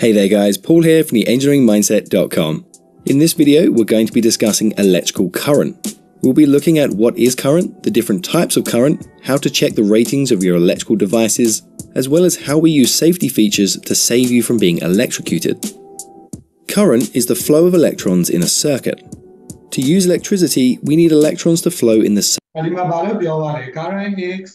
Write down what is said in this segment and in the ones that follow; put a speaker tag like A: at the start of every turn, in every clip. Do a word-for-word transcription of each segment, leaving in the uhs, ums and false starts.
A: Hey there guys, Paul here from the engineering mindset dot com. In this video, we're going to be discussing electrical current. We'll be looking at what is current, the different types of current, how to check the ratings of your electrical devices, as well as how we use safety features to save you from being electrocuted. Current is the flow of electrons in a circuit. To use electricity, we need electrons to flow in the circuit.
B: Current is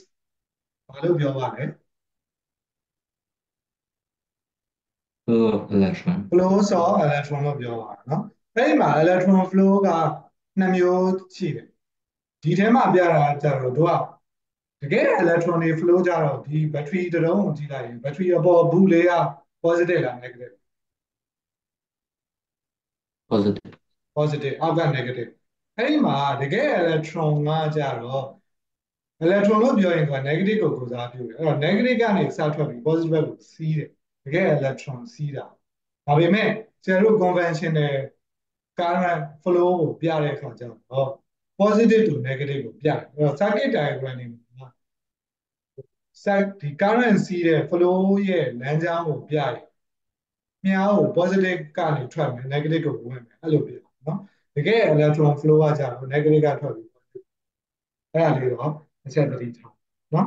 C: flow of electron.
B: flow of electron လို့ပြောပါเนาะအဲ့ဒီမှာ electron flow ကနှစ်မျိုးရှိတယ်ဒီထဲမှာပြတာကြတော့တို့ကတကယ် electron တွေ flow ကြတော့ဒီ battery တစ်လုံးကိုကြည့်လိုက်ရင် battery အပေါ်ဘူးလေးက positive လား negative
C: positive
B: positive အောက်က negative အဲ့ဒီမှာတကယ် electron ကကြတော့ electron လို့ပြောရင်က negative ကိုကိုစားပြုတယ်အဲ့တော့ negative ကနေစထွက်ပြီး positive ဘက်ကိုစီးတယ်တကယ် electron စီးတာဒါပေမဲ့ကျန်တို့ conventional current flow ကိုပြတဲ့အခါကျတော့ positive to negative ကိုပြတယ်အဲ့တော့ circuit diagram နေမှာ site ဒီ current စီးတဲ့ flow ရဲ့လမ်းကြောင်းကိုပြရင်မြားကို positive ကနေထွက်မယ် negative ကိုဝင်မယ်အဲ့လိုပြတယ်နော်တကယ် electron flow ကကြတော့ negative ကထွက်ပြီးအဲ့ဒါလေးတော့အချက်သတိထားနော်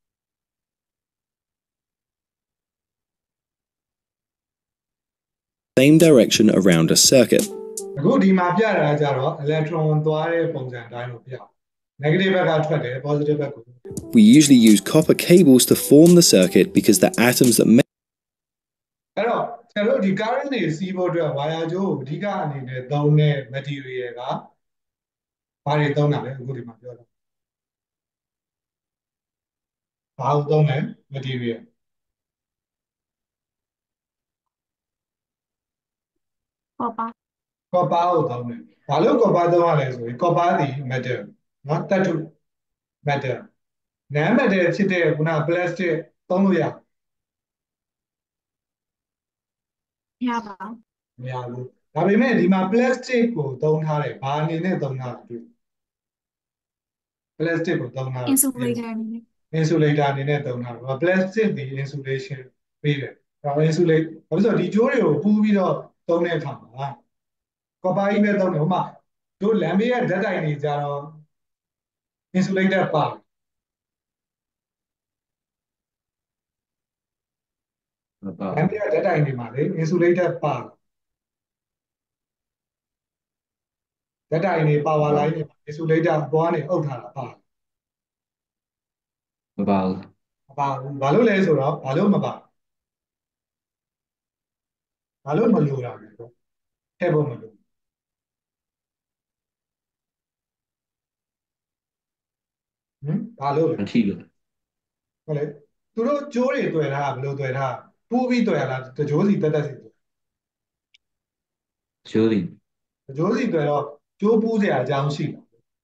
A: same direction around a circuit.
B: အခုဒီမှာပြတာကြတော့ electron သွားတဲ့ပုံစံအတိုင်းကိုပြ negative ဘက်ကထွက်တယ် positive ဘက်ကို
A: We usually use copper cables to form the circuit because the atoms that make
B: အဲ့တော့ကျွန်တော်တို့ဒီ current တွေစီးဖို့အတွက် wire ကြိုးကိုအဓိကအနေနဲ့သုံးတဲ့ material ကဘာတွေသုံးတာလဲအခုဒီမှာပြောတာဘာကိုသုံးလဲ material
D: copper
B: copper ကိုသုံးတယ်ဘာလို့ copper သုံးရလဲဆိုရင် copper ဒီ metal နော်သတ္တု metal non metal ဖြစ်တဲ့ခုန plastic သုံးလို့ရ
D: ရပါ
B: မရဘူးဒါပေမဲ့ဒီမှာ plastic ကိုသုံးထားတယ်ဘာအနေနဲ့သုံးထားတာတွေ့ plastic ကိုသုံးထားတယ်
D: insulator အနေနဲ့
B: insulator အနေနဲ့သုံးထားတယ် plastic ဒီ insulation ပေးတယ်ဒါ insulate ဘာလို့ဆိုဒီကြိုးတွေကိုပူးပြီးတော့သုံးတဲ့အခါမှာ copper ကြီးပဲသုံးတယ်ဟိုမှာတို့လမ်းဘေးရဲ့ဓာတ်တိုင်တွေကြတော့ insulator ပါတယ်လမ်းဘေးရဲ့ဓာတ်တိုင်တွေမှာလေ insulator ပါတယ်ဓာတ်တိုင်တွေ power line တွေ insulator အပေါ်ကနေအုပ်ထားတာပါတယ်
C: မပါဘူး
B: မပါဘူးဘာလို့လဲဆိုတော့ဘာလို့မပါဘာလို့မလိုတာလဲတော့ထည့်ဖို့မလိုဟင်ဘာလို့လဲ
C: မထိလို့
B: ဟုတ်လေသူတို့ကြိုးတွေတွေ့ထားဘယ်လိုတွေ့ထားပူးပြီးတွေ့ရလားတကြိုးစီတက်တက်စီတွေ့
C: ကျိုးဒီ
B: တကြိုးစီတွေ့တော့ကြိုးပူးစရာအကြောင်းရှိလား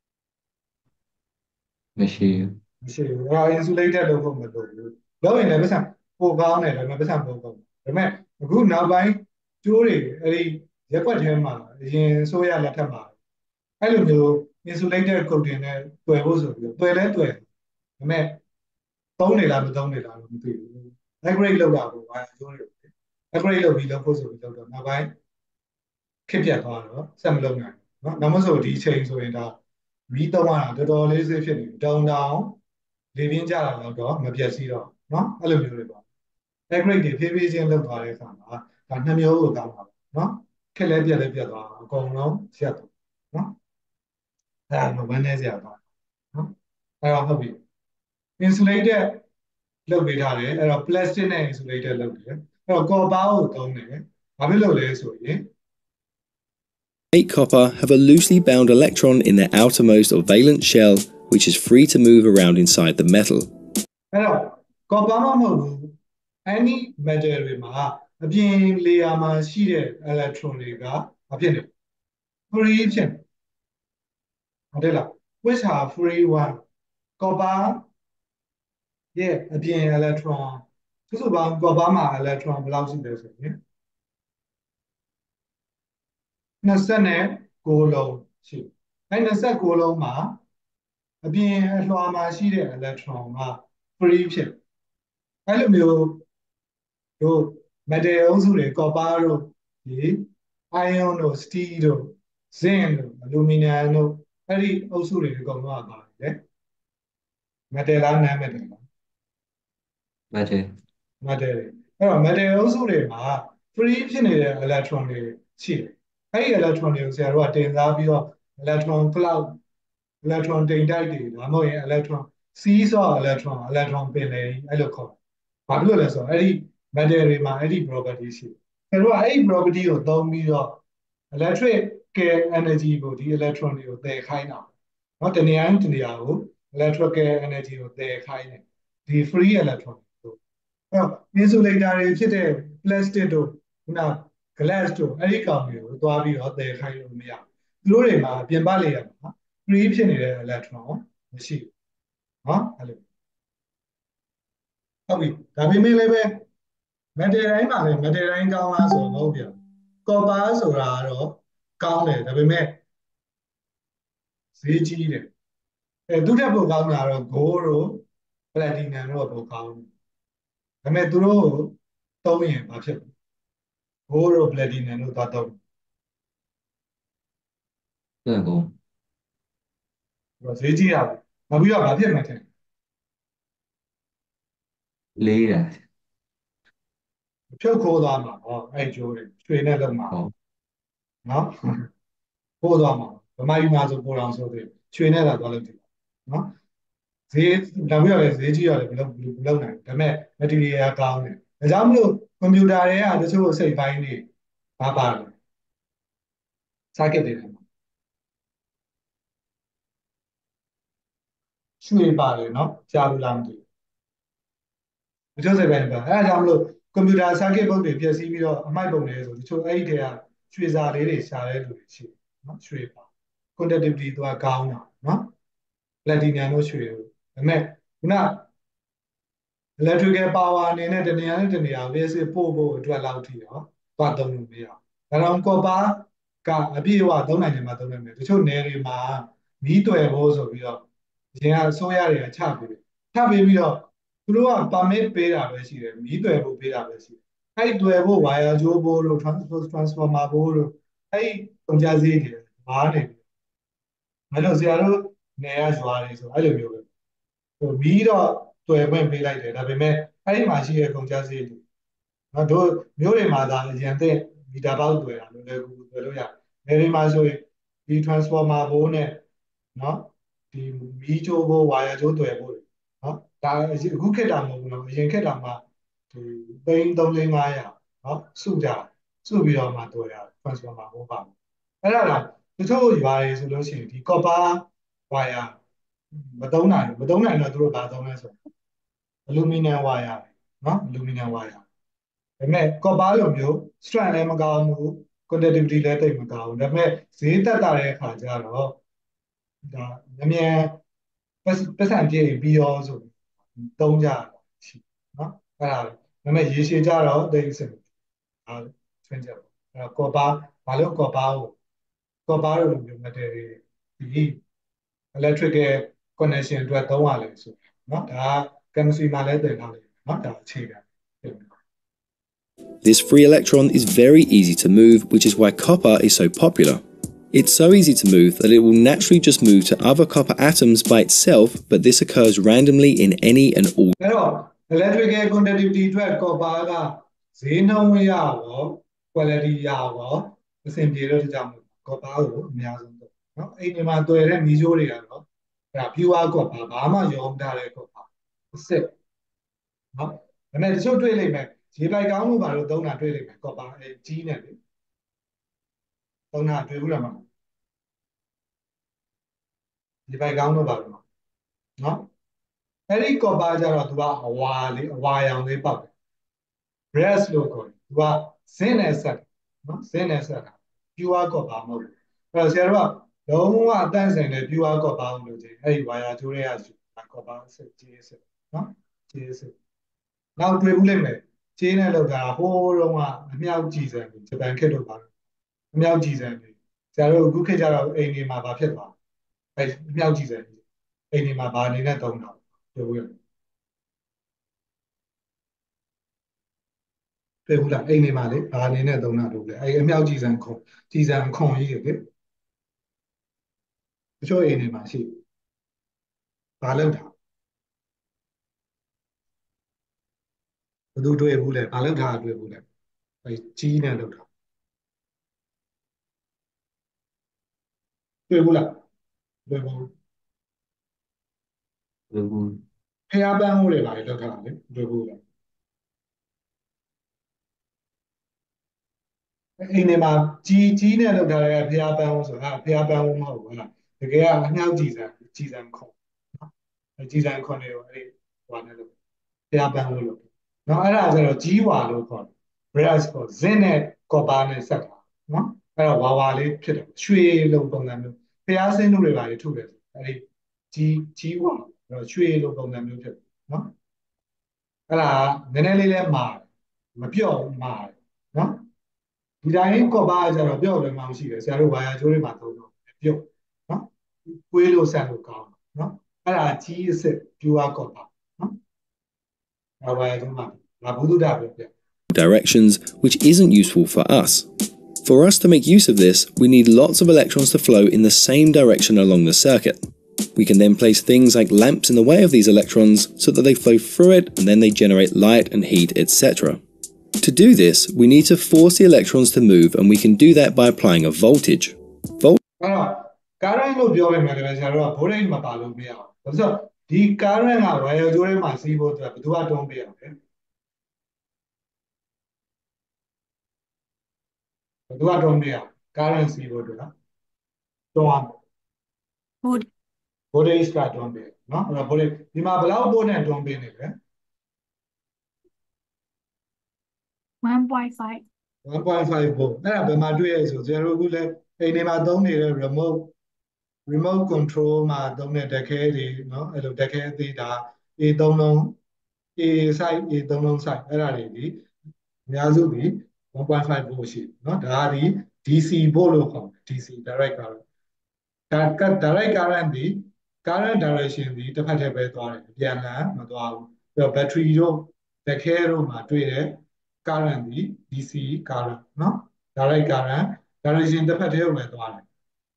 C: မရှိဘူး
B: မရှိဘူးအဲ insulated လုပ်ဖို့မလိုဘူးလုပ်ရင်လည်းပတ်စံပိုကောင်းတယ်ဒါပေမဲ့ပတ်စံပိုကောင်းတယ်ဒါပေမဲ့အခုနောက်ပိုင်းကျိုးတွေအဲဒီရက်ွက်ထဲမှာအရင်ဆိုရလက်ထက်မှာအဲ့လိုမျိုး insulated coating နဲ့တွေ့ဖို့ဆိုပြီးတွေ့လဲတွေ့ဒါပေမဲ့သုံးနေလားမသုံးနေလားတော့မသိဘူး upgrade လုပ်တာပေါ့ဘာကျိုးတွေ upgrade လုပ်ပြီးလုပ်ဖို့ဆိုပြီးလုပ်တော့နောက်ပိုင်းခက်ပြတ်သွားတော့စက်မလုပ်နိုင်ဘူးเนาะနောက်မဆိုဒီအချိန်ဆိုရင်ဒါမီးသုံးရတာတော်တော်လေးစေးဖြစ်နေတောင်းတောင်းလေပြင်းကြတာတော့မပြတ်စီတော့เนาะအဲ့လိုမျိုးတွေပေါ့ upgrade တွေဖြည်းဖြည်းချင်းလုပ်သွားတဲ့အခါမှာဒါနှစ်မျိုးကိုတောင်းပါเนาะခက်လဲပြတ်လဲပြတ်သွားအကုန်လုံးရက်သွားเนาะအဲ့ဒါတော့ဝမ်းနေစရာတော့เนาะအဲ့တော့ဟုတ်ပြီ insulated လုပ်ပေးထားတယ်အဲ့တော့ plastic နဲ့ insulated လုပ်တယ်အဲ့တော့ copper ကိုသုံးတယ်ဘာဖြစ်လို့လဲဆိုရင်
A: Eight copper have a loosely bound electron in their outermost or valence shell, which is free to move around inside the metal.
B: အဲ့တော့ copper မဟုတ်ဘူး any metal တွေမှာအပြင် layer မှာရှိတဲ့ electron တွေကဘာဖြစ်လဲ free ဖြစ်နေဟုတ်တယ်လား which are free one copper ရဲ့အပြင် electron စုစုပေါင်း copper မှာ electron ဘယ်လောက်ရှိလဲဆိုရင်29လုံးရှိအဲ29လုံးမှာအပြင်အလွှာမှာရှိတဲ့ electron က free ဖြစ်အဲ့လိုမျိုးတို့ metal အုပ်စုတွေ copper တို့ဒီ iron တို့ steel တို့ zinc တို့ aluminum တို့အဲ့ဒီအုပ်စုတွေအကုန်လုံးကပါတယ် metal လား non metal လား
C: metal
B: metal တွေအဲ့တော့ metal အုပ်စုတွေမှာ free ဖြစ်နေတဲ့ electron တွေရှိတယ်အဲ့ဒီ electron တွေကိုဆရာတို့ကတင်စားပြီးတော့ electron cloud electron တိမ်တိုက်တွေဒါမှမဟုတ်ရင် electron sea ဆို electron electron ပင်လယ်အဲ့လိုခေါ်ဘာဖြစ်လို့လဲဆိုတော့အဲ့ဒီ metal တွေမှာအဲ့ဒီ property ရှိတယ်ဆရာတို့ကအဲ့ဒီ property ကိုသုံးပြီးတော့ electrical energy ကိုဒီ electron တွေကိုသယ်ခိုင်းတာเนาะတနေရာနဲ့တနေရာကို electrical energy ကိုသယ်ခိုင်းတယ်ဒီ free electron ကိုအဲ့တော့ insulator တွေဖြစ်တဲ့ plastic တို့ခုန glass တို့အဲ့ဒီကောင်တွေကိုသွားပြီးတော့သယ်ခိုင်းလို့မရဘူးသူတို့တွေမှာပြင်ပလေရမှာ free ဖြစ်နေတဲ့ electron မရှိဘူးเนาะအဲ့လိုဟုတ်ပြီဒါပေမဲ့လည်းပဲ metal တိုင်းမှာလည်း metal တိုင်းကောင်းလားဆိုတော့မဟုတ်ပြန် copper ဆိုတာကတော့ကောင်းတယ်ဒါပေမဲ့ဈေးကြီးတယ်အဲသူတက်ပိုကောင်းတာတော့ gold တို့ platinum တို့ပိုကောင်းတယ်ဒါပေမဲ့သူတို့သုံးရင်ဘာဖြစ်လဲ gold တို့ platinum တို့သွားသုံး
C: တက်ကုန်
B: ဈေးကြီးတာနောက်ပြီးတော့ဘာဖြစ်မှန်းထင်
C: လေးတာ
B: ဖြုတ်ခိုးသွားမှာဟောအဲ့ကျိုးတွေရွှေနဲ့လုံးမှာ
C: ဟုတ်
B: နော်ခိုးသွားမှာဗမာပြည်မှာဆိုပိုတော်ဆိုသေးရွှေနဲ့လာသွားလို့ဒီနော်ဈေးဒါပြီးတော့လည်းဈေးကြီးရတယ်ဘယ်လိုဘယ်လိုနိုင်ဒါပေမဲ့ material ကောင်းတယ်ဒါကြောင့်မလို့ကွန်ပျူတာတွေကတချို့စိတ်ပိုင်းတွေဘာပါလဲ circuit တွေထဲမှာရွှေပါတယ်နော်ကြားလို့လားမသိဘူးတချို့စိတ်ပိုင်းပါအဲဒါကြောင့်မလို့ကွန်ပျူတာ circuit board တွေပြည့်စည်ပြီးတော့အမိုက်ပုံတွေဆိုတချို့အဲ့ဒီတည်းကရွှေစာလေးတွေရှာတဲ့လူတွေရှိတယ်နော်ရွှေပါ conductivity သူကကောင်းတာနော် platinum တို့ရွှေတို့ဒါပေမဲ့ခုန electrical power အနေနဲ့တနေရာနဲ့တနေရာကိုလေးစစ်ပို့ဖို့အတွက်လောက်ထိရောသွားသုံးလို့မရဘူးဒါတော့ copper ကအပြည့်အဝသုံးနိုင်တယ်မှာသုံးနိုင်တယ်တချို့နယ်တွေမှာမီးတွယ်ဖို့ဆိုပြီးတော့အရင်ကအစိုးရတွေကချပေးတယ်ချပေးပြီးတော့သူတို့က permit ပေးတာပဲရှိတယ်မီးတွယ်ဖို့ပေးတာပဲရှိတယ်အဲ့ဒီတွယ်ဖို့ wire ကြိုးဖို့လို့ transformer ဖို့လို့အဲ့ဒီကုန်ကြစည်တွေမားနေပြီအဲ့လိုဆရာတို့နယ်ကရွာတွေဆိုအဲ့လိုမျိုးပဲဟိုမီးတော့တွယ်ခွင့်ပေးလိုက်တယ်ဒါပေမဲ့အဲ့ဒီမှာရှိတဲ့ကုန်ကြစည်တွေနော်တို့မျိုးတွေမှာသာအရင်တဲ့မီတာပေါက်တွယ်တာလို့လည်းကူတွယ်လို့ရတယ်နယ်တွေမှာဆိုရင်ဒီ transformer ဘိုးနဲ့နော်ဒီမီးကြိုးဘိုး wire ကြိုးတွယ်ဖို့နော်ဒါအခုခေတ်တာမဟုတ်ဘူးနော်အရင်ခေတ်တာမှာဒီသိန်းသုံးသိန်းငါးရာနော်စုကြစုပြီးတော့မှတွယ်ရ transformer ဘိုးပါအဲ့ဒါလားတချို့ရွာတွေဆိုလို့ရှိရင်ဒီ copper wire မသုံးနိုင်ဘူးမသုံးနိုင်တော့သူတို့ဘာသုံးလဲဆိုအလူမီနီယံ wire နော်အလူမီနီယံ wire ဒါပေမဲ့ copper လိုမျိုး strength လည်းမကောင်းဘူး conductivity လည်းတိတ်မကောင်းဘူးဒါပေမဲ့ဈေးတက်တာတဲ့အခါကျတော့ဒါနည်းနည်းပတ်စံပြေပြီးရောဆိုသုံးကြတာရှိနော်အဲ့ဒါဒါပေမဲ့ရေရှည်ကြတော့တိတ်စစ်အဲထွင်းချက်ပေါ့အဲ့တော့ copper ဘာလို့ copper ကို copper လိုမျိုး material တွေဒီ electrical connection အတွက်သုံးရလဲဆိုเนาะဒါက chemistry မှာလည်းသင်ထားတယ်เนาะဒါအခြေခံ
A: This free electron is very easy to move, which is why copper is so popular. It's so easy to move that it will naturally just move to other copper atoms by itself, but this occurs randomly in any and all.
B: အဲ့တော့ electrical conductivity အတွက် copper ကဈေးနှုန်းရရော quality ရရောအဆင်ပြေတော့ကြောင့် copper ကိုအများဆုံးသုံးเนาะအဲ့ဒီမှာတွေ့တဲ့မီးကြိုးတွေကတော့အဲ့ဒါ pure copper ဘာမှရောမထားတဲ့ copper အစစ်เนาะဒါပေမဲ့တချို့တွေ့လိမ့်မယ်ရေပိုက်ကောင်းလို့ပါလို့သုံးတာတွေ့လိမ့်မယ် copper အဲကြီးနေတယ်သုံးတာတွေ့ဘူးလားမရေပိုက်ကောင်းလို့ပါလို့เนาะအဲ့ဒီ copper ကျတော့သူကအဝါလေးအဝါရောင်လေးပေါက်တယ် brass လို့ခေါ်တယ်သူက zinc နဲ့ဆက်နော် zinc နဲ့ဆက်တာ pure copper မဟုတ်ဘူးအဲ့တော့ဆရာတို့ကလုံးဝအတန့်စင်တဲ့ pure copper လို့ချင်းအဲ့ဒီ wire ကြိုးတွေက copper ဆက်ကြီးဆက်နော်ကြီးဆက်နောက်တွေ့ဘူးလိမ့်မယ်ကြီးနဲ့လောက်တာဟိုးတော့ကအမြောက်ကြည်စံဂျပန်ခေတ်တို့ပါအမြောက်ကြည်စံတွေဆရာတို့အခုခေတ်ကျတော့အိမ်တွေမှာဘာဖြစ်သွားအဲ့အမြောက်ကြည်စံအိမ်တွေမှာဘာအနေနဲ့သုံးတာတွေ့ဘူးတွေ့ဘူးလားအိမ်နေမှာလေဘာအနေနဲ့သုံးတာလို့လဲအဲ့အမြောက်ကြည်စံခွန်ကြည်စံခွန်ကြီးလေတချို့အိမ်နေမှာရှိဘာလုပ်တာဘယ်သူတွေ့ဘူးလဲဘာလုပ်တာတွေ့ဘူးလဲအဲ့ကြီးနဲ့လုပ်တာတွေ့ဘူးလားတွေ့ဘူး
C: ဘယ်ဘူး
B: ဖျားပန်းမှုတွေပါလေလောက်ထားတာလေတွေ့ဘူးလားအိမ်နေမှာကြီးကြီးနဲ့လောက်ထားတဲ့ဖျားပန်းမှုဆိုတာဖျားပန်းမှုမဟုတ်ဘူးလားတကယ်ကအမြောက်ကြည်စံကြည်စံခွန်နော်အဲ့ကြည်စံခွန်တွေကိုအဲ့ဒီဟိုနဲ့လို့ဖျားပန်းမှုလို့နော်အဲ့ဒါကျတော့ကြီးဝါလို့ခေါ်တယ် brass ကိုဇင်းနဲ့ကော်ပါနဲ့ဆက်တာနော်အဲ့တော့ဝါဝါလေးဖြစ်တယ်ရွှေလုံးပုံစံမျိုးဖျားစင်းတို့တွေပါလေထုတယ်အဲ့ဒီကြီးကြီးဝါအဲ့တော့ရွှေလုံးပုံစံမျိုးဖြစ်တယ်နော်အဲ့ဒါနည်းနည်းလေးလဲမာတယ်မပြော့ဘူးမာတယ်နော်ဒီတိုင်းကော်ပါကျတော့ပြော့တယ်မှမရှိတယ်ဆရာတို့ဝါယာကျိုးတွေမှာသုံးတော့ပြော့နော်ကွေးလို့ဆက်လို့ကောင်းနော်အဲ့ဒါကြီးအစ်စ် pure ကော်ပါနော်ဝါယာကျိုးမှာငါဘုဒ္ဓတာပဲပြ
A: directions which isn't useful for us. For us to make use of this, we need lots of electrons to flow in the same direction along the circuit. We can then place things like lamps in the way of these electrons so that they flow through it and then they generate light and heat, et cetera. To do this, we need to force the electrons to move, and we can do that by applying a voltage. Volt
B: အဲ့တော့ current လို့ပြောပေမဲ့လည်းဆရာတို့က voltage မပါလို့မရအောင်။ဘာလို့ဆိုဒီ current က wire ကြိုးထဲမှာစီးဖို့အတွက်ဘယ်သူကတွန်းပေးရမလဲ။ဘယ်သူကတွန်းပေးရ current စီးဖို့အတွက်တွန်းရမယ်
D: Good.
B: voltage ကတွန်းပေးနော်။အဲ့တော့ voltage ဒီမှာဘယ်လောက်ပို့နဲ့တွန်းပေးနေလဲ
D: one point five.
B: one point five volt အဲ့ဒါဘယ်မှာတွေ့ရဆိုဆရာတို့အခုလည်းအိမ်တွေမှာသုံးနေတဲ့ remote remote control မှာသုံးတဲ့တက်ခဲတွေနော်အဲ့လိုတက်ခဲသေးတာ A သုံးလုံး A site A သုံးလုံး site အဲ့ဒါတွေဒီအများစုဒီone point five volt ရှိနော်ဒါဒီ D C volt လို့ခေါ်တယ် D C direct current ဒါက direct current ဒီ current direction ဒီတစ်ဖက်တည်းပဲသွားတယ်အပြန်လှန်မသွားဘူးအဲ့တော့ battery တို့တက်ခဲတို့မှာတွေ့တဲ့ current ဒီ D C current နော် direct current direction တစ်ဖက်တည်းကိုပဲသွားတယ်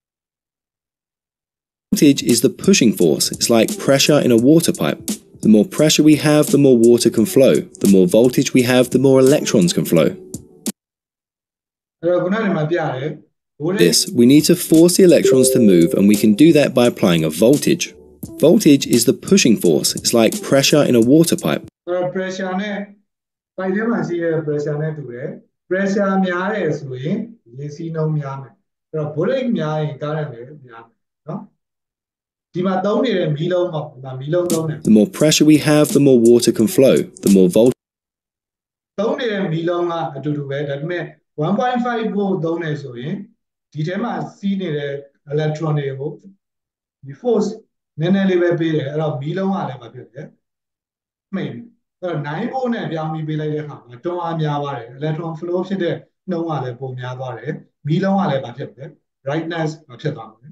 A: Voltage is the pushing force. It's like pressure in a water pipe. The more pressure we have, the more water can flow. The more voltage we have, the more electrons can flow.
B: အဲ့တော့ခုနကမှပြရတယ် voltage
A: This, we need to force the electrons to move, and we can do that by applying a voltage. Voltage is the pushing force. It's like pressure in a water pipe.
B: အဲ့တော့ pressure နဲ့ pipe ထဲမှာရှိတဲ့ pressure နဲ့တူတယ် pressure များတယ်ဆိုရင်ရေစီးနှုန်းများမယ်အဲ့တော့ voltage များရင် current လည်းများမယ်နော်ဒီမှာသုံးနေတဲ့မီးလုံးပေါ့ဒီမှာမီးလုံးသုံးတယ်
A: The more pressure we have, the more water can flow. The more voltage
B: သုံးနေတဲ့မီးလုံးကအတူတူပဲဒါပေမဲ့one point five volt သုံးတယ်ဆိုရင်ဒီထဲမှာစီးနေတဲ့ electron တွေကိုဒီ force နည်းနည်းလေးပဲပေးတယ်အဲ့တော့မီးလုံးကလည်းမဖြစ်တယ်မှိန်အဲ့တော့nine volt နဲ့ပြောင်းပြီးပေးလိုက်တဲ့အခါမှာတွန်းအားများသွားတယ် electron flow ဖြစ်တဲ့နှုန်းကလည်းပိုများသွားတယ်မီးလုံးကလည်းမဖြစ်တယ် brightness မဖြစ်သွားဘူး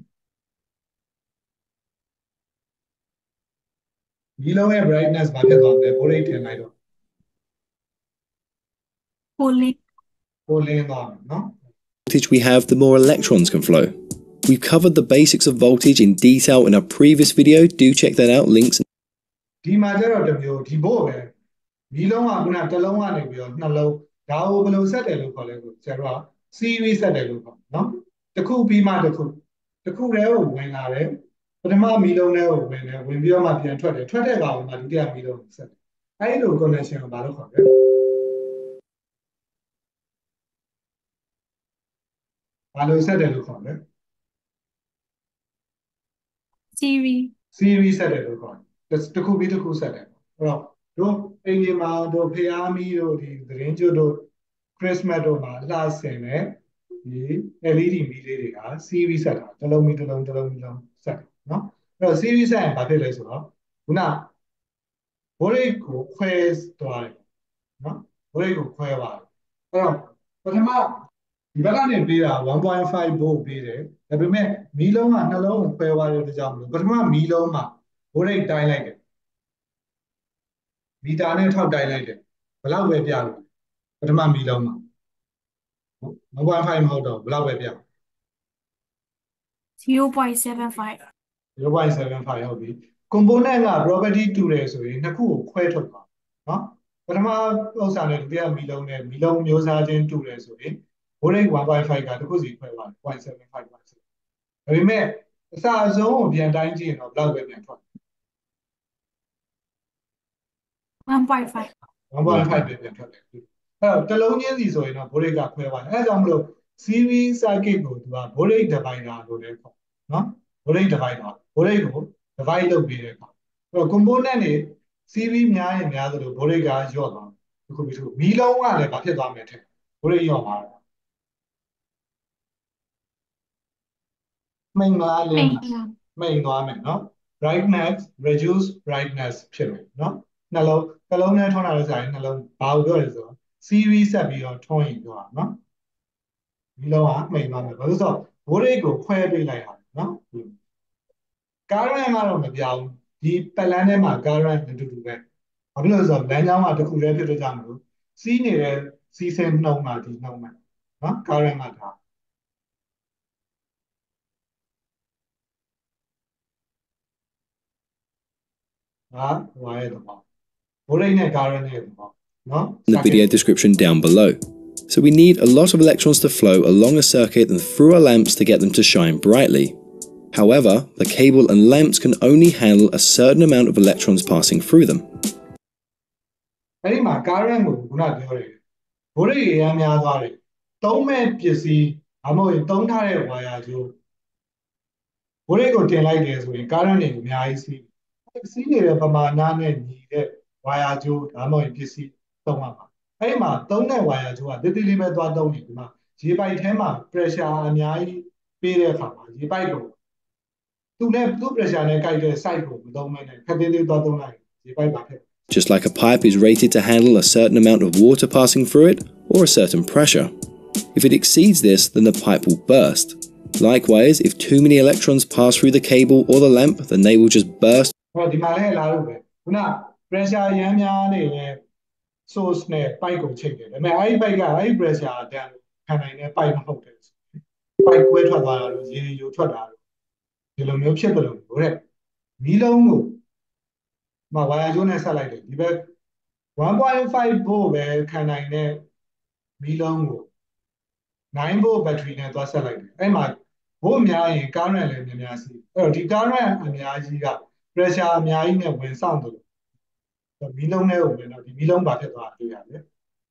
B: မီးလုံးရဲ့ brightness မဖြစ်သွားတယ် voltage ထည့်လိုက်တော့
D: Fully.
B: ပိုလင်းသွားမယ်နော်
A: we have, the more electrons can flow. We've covered the basics of voltage in detail in our previous video. Do check that out. Links.
B: ဒီမှာကျတော့တစ်မျိုးဒီဘို့ပဲမီးလုံးကခုနတစ်လုံးကနေပြီးတော့နှလုံးဒါကိုဘယ်လိုဆက်တယ်လို့ခေါ်လဲဆိုဆရာတို့က series ဆက်တယ်လို့ခေါ်နော်တစ်ခုပြီးမှတစ်ခုတစ်ခုတည်းကိုဝင်လာတယ်ပထမမီးလုံးထဲကိုဝင်တယ်ဝင်ပြီးတော့မှပြန်ထွက်တယ်ထွက်တဲ့ကောင်မှဒုတိယမီးလုံးကိုဆက်တယ်အဲဒီလို connection ကိုဘာလို့ခေါ်လဲဘာလို့ဆက်တယ်လို့ခေါ်လဲ
D: Series.
B: series ဆက်တယ်လို့ခေါ်တယ်တစ်ခုပြီးတစ်ခုဆက်တယ်အဲ့တော့တို့အိမ်ကြီးမှာတို့ဖျားမီးတို့ဒီသတင်းကျွတ်တို့ Christmas တို့မှာလှဆင်တဲ့ဒီ L E D မီးလေးတွေက series ဆက်တာတစ်လုံးပြီးတစ်လုံးတစ်လုံးပြီးတစ်လုံးဆက်တယ်နော်အဲ့တော့ series ဆက်ရင်ဘာဖြစ်လဲဆိုတော့ခုန voltage ကိုခွဲသွားတယ်နော် voltage ကိုခွဲသွားတယ်အဲ့တော့ပထမဒီဘက်ကနေပေးတာone point five volt ပေးတယ်ဒါပေမဲ့မီးလုံးကနှလုံးကိုခွဲသွားတဲ့အတွက်ကြောင့်မလို့ပထမမီးလုံးမှာ voltage တိုင်းလိုက်တယ်မီတာနဲ့ထောက်တိုင်းလိုက်တယ်ဘယ်လောက်ပဲပြလို့ပထမမီလုံးမှာone point five မဟုတ်တော့ဘယ်လောက်ပဲပြ
D: zero point seven five
B: zero point seven five ဟုတ်ပြီ component က property တူတယ်ဆိုရင်နှစ်ခုကိုခွဲထုတ်ပါနော်ပထမဥစ္စာနဲ့ဒုတိယမီလုံးနဲ့မီလုံးမျိုးစားချင်းတူတယ်ဆိုရင် voltage one point five ကတစ်ခုစီခွဲပါzero point seven five ပါဒါပေမဲ့အစအဆုံးကိုပြန်တိုင်းကြည့်ရင်တော့ဘယ်လောက်ပဲပြန်ထွက်
D: one point five
B: one point five ပဲပြန်ထွက်တယ်အဲ့တော့တစ်လုံးချင်းစီဆိုရင်တော့ voltage ကခွဲပါတယ်အဲဒါကြောင့်မလို့ series circuit ကိုသူက voltage divider လို့လည်းခေါ်နော် voltage divider voltage ကို divide လုပ်ပေးတဲ့အခါအဲ့တော့ component တွေ series များရင်များသလို voltage ကလျော့သွားတယ်ခုပြီးခုမီလုံးကလည်းဘာဖြစ်သွားမလဲထင် voltage လျော့သွားတယ်မိန်လားလ
D: မိ
B: င်း
D: န်လား
B: မိန်သွားမယ်နော် brightness reduce brightness ဖြစ်မယ်နော်နှလုံးနှလုံးနဲ့ထွန်းတာလို့ဆိုရင်နှလုံးဘာလို့ပြောလဲဆိုတော့ series ဆက်ပြီးတော့ထွန်းရင်ပြောတာနော်ဒီလုံးကမိန်သွားမယ်ဘာလို့ဆိုတော့ voltage ကိုခွဲပေးလိုက်တာနော် current ကတော့မပြောင်းဒီပတ်လန်းထဲမှာ current အတူတူပဲဘာဖြစ်လို့လဲဆိုတော့လမ်းကြောင်းကတစ်ခုတည်းဖြစ်လို့ကြောင့်မလို့စီးနေတဲ့စီးဆင်းနှုံးမှာဒီနှုံးမှာနော် current ကဒါဟာဟိုရဲ့တော့ voltage နဲ့ current နဲ့တော့နော်
A: in the video description down below. So we need a lot of electrons to flow along a circuit and through our lamps to get them to shine brightly. However, the cable and lamps can only handle a certain amount of electrons passing through them.
B: အဲ့ဒီမှာ current ကိုခုနပြောတယ် voltage ရမ်းများသွားတယ်သုံးမဲ့ပစ္စည်းအမဟုတ်ရင်သုံးထားတဲ့ wire ကျိုး voltage ကိုတင်လိုက်တယ်ဆိုရင် current တွေအများကြီးစီးစီးနေတဲ့ပမာဏနဲ့ညီတဲ့ wire ကျိုးဒါမှမဟုတ်ပစ္စည်းသုံးရမှာအဲ့ဒီမှာသုံးတဲ့ wire ကျိုးကတိတိလေးပဲသွားသုံးနေဒီမှာရေပိုက်ထဲမှာ pressure အများကြီးပေးတဲ့အခါမှာရေပိုက်ကိုသူနဲ့သူ့ pressure နဲ့ကိုက်တဲ့ site ကိုမသုံးမဲနဲ့ခက်သေးသေးသွားသုံးလိုက်ရေပိုက်ပါဖြစ်
A: Just like a pipe is rated to handle a certain amount of water passing through it or a certain pressure. If it exceeds this, then the pipe will burst. Likewise, if too many electrons pass through the cable or the lamp, then they will just burst.
B: ဟောဒီမှာလည်းလာလို့ပဲခုန pressure ရမ်းများနေတဲ့ source နဲ့ pipe ကိုချိန်တယ်ဒါပေမဲ့အဲ့ဒီ pipe ကအဲ့ဒီ pressure တန်ခံနိုင်တဲ့ pipe မဟုတ်တယ် pipe ကွဲထွက်သွားတာလို့ရေရေယိုထွက်တာလို့ဒီလိုမျိုးဖြစ်တယ်လို့ပြောတဲ့မီးလုံးကိုမဝါယာကျိုးနဲ့ဆက်လိုက်တယ်ဒီဘက်one point five volt ပဲခံနိုင်တဲ့မီးလုံးကိုnine volt battery နဲ့သွားဆက်လိုက်တယ်အဲ့မှာ volt များရင် current လည်းများများစီအဲ့တော့ဒီ current အများကြီးက pressure အများကြီးနဲ့ဝင်ဆောင်တယ်မီးလုံးနဲ့ကိုဝင်တော့ဒီမီးလုံးဘာဖြစ်သွားတွေ့ရတယ်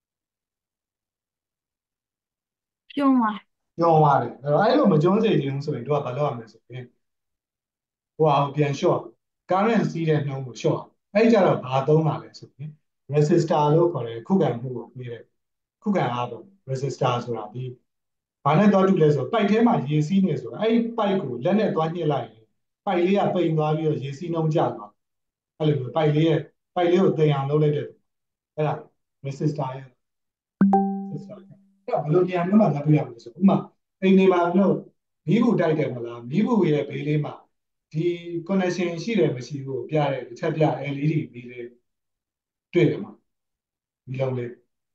D: ပြုံးသွား
B: ပြောင်းသွားတယ်အဲ့တော့အဲ့လိုမကျွမ်းစေချင်ဘူးဆိုရင်တို့ကဘာလုပ်ရမလဲဆိုရင်ဟိုအောင်ပြန် short current စီးတဲ့နှုန်းကို short အဲ့ဒီကြတော့ဘာသုံးတာလဲဆိုရင် resistor လို့ခေါ်တယ်ခုခံမှုကိုပေးတယ်ခုခံအားပေါ့ resistor ဆိုတာဒီဘာနဲ့တော့တူလဲဆိုပိုက်ထဲမှာရေစီးနေဆိုအဲ့ဒီပိုက်ကိုလက်နဲ့သွားညှစ်လိုက်ရင်ပိုက်လေးကပိန်သွားပြီးတော့ရေစီးနှုန်းကျသွားအဲ့လိုမျိုးပိုက်လေးရဲ့ပိုက်လေးကိုတင်အောင်လုပ်လိုက်တဲ့အဲ့ဒါ resistor ရဲ့ resistor အဲ့ဘယ်လိုပြန်မှမလာပြရမလဲဆိုဥမာအိမ်နေမှာလို့မီးဘူးတိုက်တယ်မလားမီးဘူးရဲ့ဘေးလေးမှာဒီ connection ရှိတယ်မရှိဘူးပြတဲ့တစ်ချက်ပြ L E D မီးလေးတွေ့တယ်မှာမီးလုံးလေး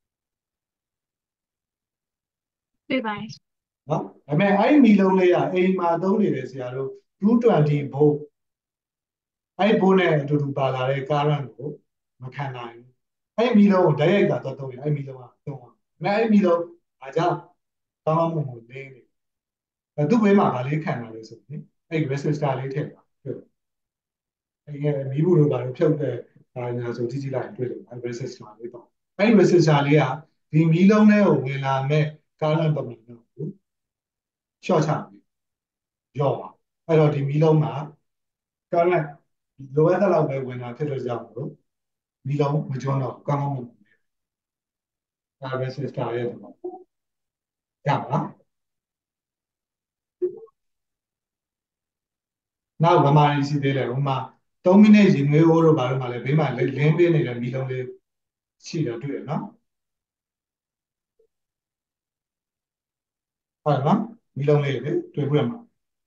D: တွေ့ပါတယ်
B: နော်ဒါပေမဲ့အဲ့ဒီမီးလုံးလေးကအိမ်မှာသုံးနေတဲ့ဆရာတို့two twenty volt အဲ့ဒီ volt နဲ့အတူတူပါလာတဲ့ current ကိုမခံနိုင်ဘူးအဲ့ဒီမီးလုံးကိုဓာတ်ရိုက်တာတော့သုံးရင်အဲ့ဒီမီးလုံးကသုံးအောင်ဒါပေမဲ့အဲ့ဒီမီးလုံးအားကြောင့်ကောင်းကောင်းမွန်မွန်လင်းနေတယ်သူ့ဘေးမှာဗာလေးခံတာလေဆိုရင်အဲ့ဒီ resistor လေးထည့်တာတွေ့အဲ့ဒီမီးဘူးတို့ဗာလို့ဖြုတ်တဲ့ဒါညာဆိုကြည့်ကြည့်လိုက်တွေ့တယ်အဲ့ resistor လေးပေါ့အဲ့ဒီ resistor လေးကဒီမီးလုံးထဲကိုဝင်လာမဲ့ current ပမာဏကို short ချပြီးရော့ပါအဲ့တော့ဒီမီးလုံးမှာ current လိုအပ်တဲ့လောက်ပဲဝင်တာဖြစ်လို့ကြောင့်လို့မီးလုံးမကျွမ်းတော့ကောင်းကောင်းမွန်မွန်နေဒါ resistor ရဲ့တော့ရပါလားနောက်ဗမာရီရှိသေးတယ်ဟိုမှာthreeမိနစ်ရေငွေးအိုးတို့ဘာလို့မှလဲဘေးမှာလင်းပေးနေတဲ့မီးလုံးလေးရှိတော့တွေ့ရနော်ဟုတ်နော်မီးလုံးလေးလေတွေ့ပြရမှာ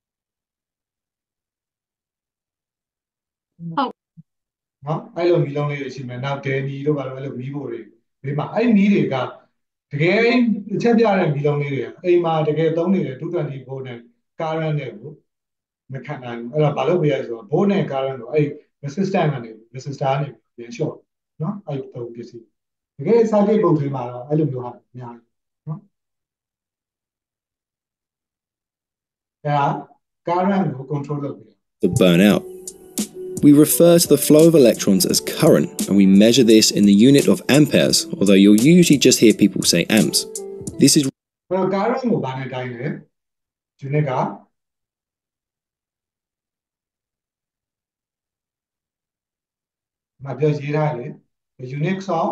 D: ဟုတ်
B: နော်အဲ့လိုမီးလုံးလေးတွေရှိမယ်နောက်ဒဲနီတို့ဘာလို့အဲ့လိုမီးဖို့တွေဘေးမှာအဲ့မီးတွေကတကယ်အချက်ပြတဲ့မီလုံးလေးတွေကအိမ်မှာတကယ်သုံးနေတဲ့two twenty volt နဲ့ current နဲ့ကိုမခံနိုင်ဘူးအဲ့တော့ဘာလို့ပြရဆိုတော့ volt နဲ့ current ကိုအဲ့ resistance ကနေ resistor ကနေပြန်လျှော့နော်အဲ့တုံးပစ္စည်းတကယ် circuit ပုံတွေမှာတော့အဲ့လိုမျိုးဟာအများကြီးနော်အဲ့ဒါ current ကို control လုပ်ပြီး
A: the burnout. We refer to the flow of electrons as current, and we measure this in the unit of amperes, although you'll usually just hear people say amps. This is
B: အဲ့တော့ current ကိုဘာနဲ့တိုင်းလဲ unit ကမပြောရေးထားတယ် the units of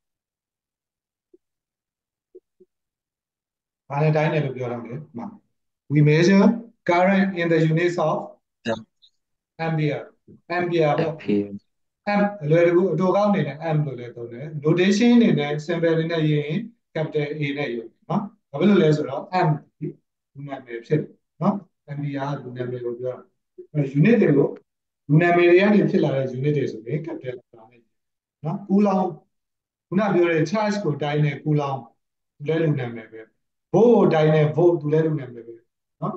B: ဘာနဲ့တိုင်းတယ်လို့ပြောတော့လေ we measure current in the units of ampere ampere ပေါ့
C: appear
B: amp အလွယ်တကူအတူကောင်းနေတဲ့ amp လို့လည်းသုံးတယ် notation အနေနဲ့ symbol တွေနဲ့ရေးရင် capital A နဲ့ရေးနော်ဘာဖြစ်လို့လဲဆိုတော့ amp လူနာမည်ဖြစ်တယ်နော် ampere လူနာမည်ကိုပြောတာ unit တွေကိုလူနာမည်တွေကနေဖြစ်လာတဲ့ unit တွေဆိုရင် capital နဲ့နော် coulomb ခုနပြောတဲ့ charge ကိုတိုင်းတဲ့ coulomb သူလည်းလူနာမည်ပဲ volt ကိုတိုင်းတဲ့ volt သူလည်းလူနာမည်ပဲနော်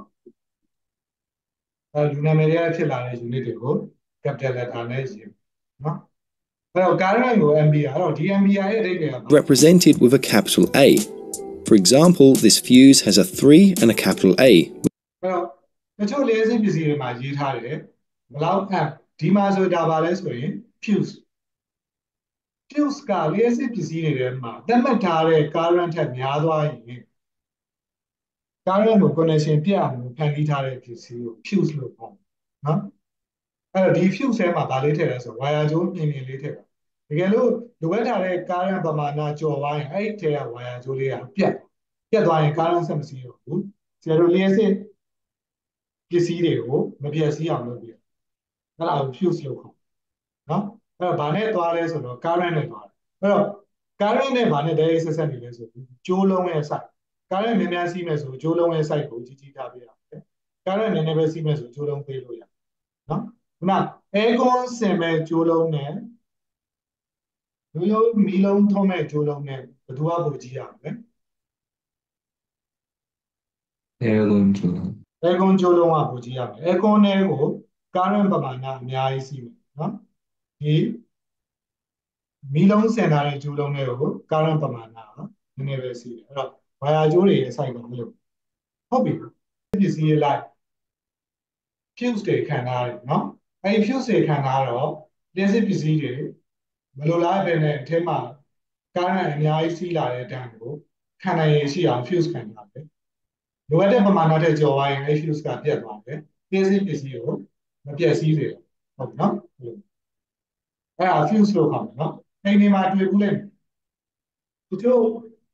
B: အဲလူနာမည်တွေကဖြစ်လာတဲ့ unit တွေကို capital letter နဲ့ရေးနော်အဲ့တော့ current ကို ampere အဲ့တော့ဒီ ampere ရဲ့အဓိပ္ပာယ်က
A: represented with a capital A. For example, this fuse has a three and a capital A.
B: အဲ့တော့တချို့လျှပ်စစ်ပစ္စည်းတွေမှာရေးထားတယ်ဘယ်လောက် amp ဒီမှာဆိုတာပါလဲဆိုရင် fuse fuse ကလျှပ်စစ်ပစ္စည်းတွေထဲမှာသတ်မှတ်ထားတဲ့ current ထက်များသွားရင် current ကို connection ပြတ်အောင်ဖန်တီးထားတဲ့ပစ္စည်းကို fuse လို့ခေါ်တယ်နော်အဲ့တော့ဒီ fuse ထဲမှာဗာလေးထည့်လဲဆို wire ကြိုးမြင်မြင်လေးထည့်တာတကယ်လို့လိုအပ်ထားတဲ့ current ပမာဏကျော်သွားရင်အဲ့ဒီထဲက wire ကြိုးလေးကပြတ်ပြတ်သွားရင် current ဆက်မစီးတော့ဘူးဆရာတို့လျှပ်စစ်ပစ္စည်းတွေကိုမပြတ်စီးအောင်လုပ်ပြီးအဲ့ဒါကို fuse လို့ခေါ်နော်အဲ့တော့ဗာနဲ့သွားလဲဆိုတော့ current နဲ့သွားတယ်အဲ့တော့ current နဲ့ဗာနဲ့တည်းဆက်ဆက်နေလဲဆိုကြိုးလုံးရဲ့ site current များများစီးမယ်ဆိုကြိုးလုံးရဲ့ site ကိုကြီးကြီးထားပေးရတယ် current နည်းနည်းပဲစီးမယ်ဆိုကြိုးလုံးပေးလို့ရတယ်နော်ခုန aircon ဆင်မဲ့ကြိုးလုံးနဲ့ရိုးရိုးမီးလုံးထုံးမဲ့ကြိုးလုံးနဲ့ဘယ်သူကပိုကြီးရမလဲ
C: aircon ကျိုး
B: aircon ကြိုးလုံးကပိုကြီးရမယ် aircon နဲ့ကို current ပမာဏအများကြီးစီးမယ်နော်ဒီမီးလုံးဆင်ထားတဲ့ကြိုးလုံးတွေကို current ပမာဏကနည်းနည်းပဲစီးတယ်အဲ့တော့ wire ကြိုးတွေရဲ့ site ကမလို့ဟုတ်ပြီပစ္စည်းရေးလိုက် fuse တွေခံထားတယ်နော်အဲ့ဒီ fuse တွေခံထားတော့လျှပ်စစ်ပစ္စည်းတွေမလိုလားပဲနဲ့အထက်မှာ current အများကြီးစီးလာတဲ့တန်းကိုခံနိုင်ရရှိအောင် fuse ခံထားတယ်လိုအပ်တဲ့ပမာဏထက်ကျော်သွားရင်အဲ့ fuse ကပြတ်သွားတယ်လျှပ်စစ်ပစ္စည်းကိုမပြတ်စီးစေဟုတ်နော်အဲ့ဒါ fuse လို့ခေါ်တယ်နော်အိမ်ဒီမှာတွေ့ဘူးလေတချို့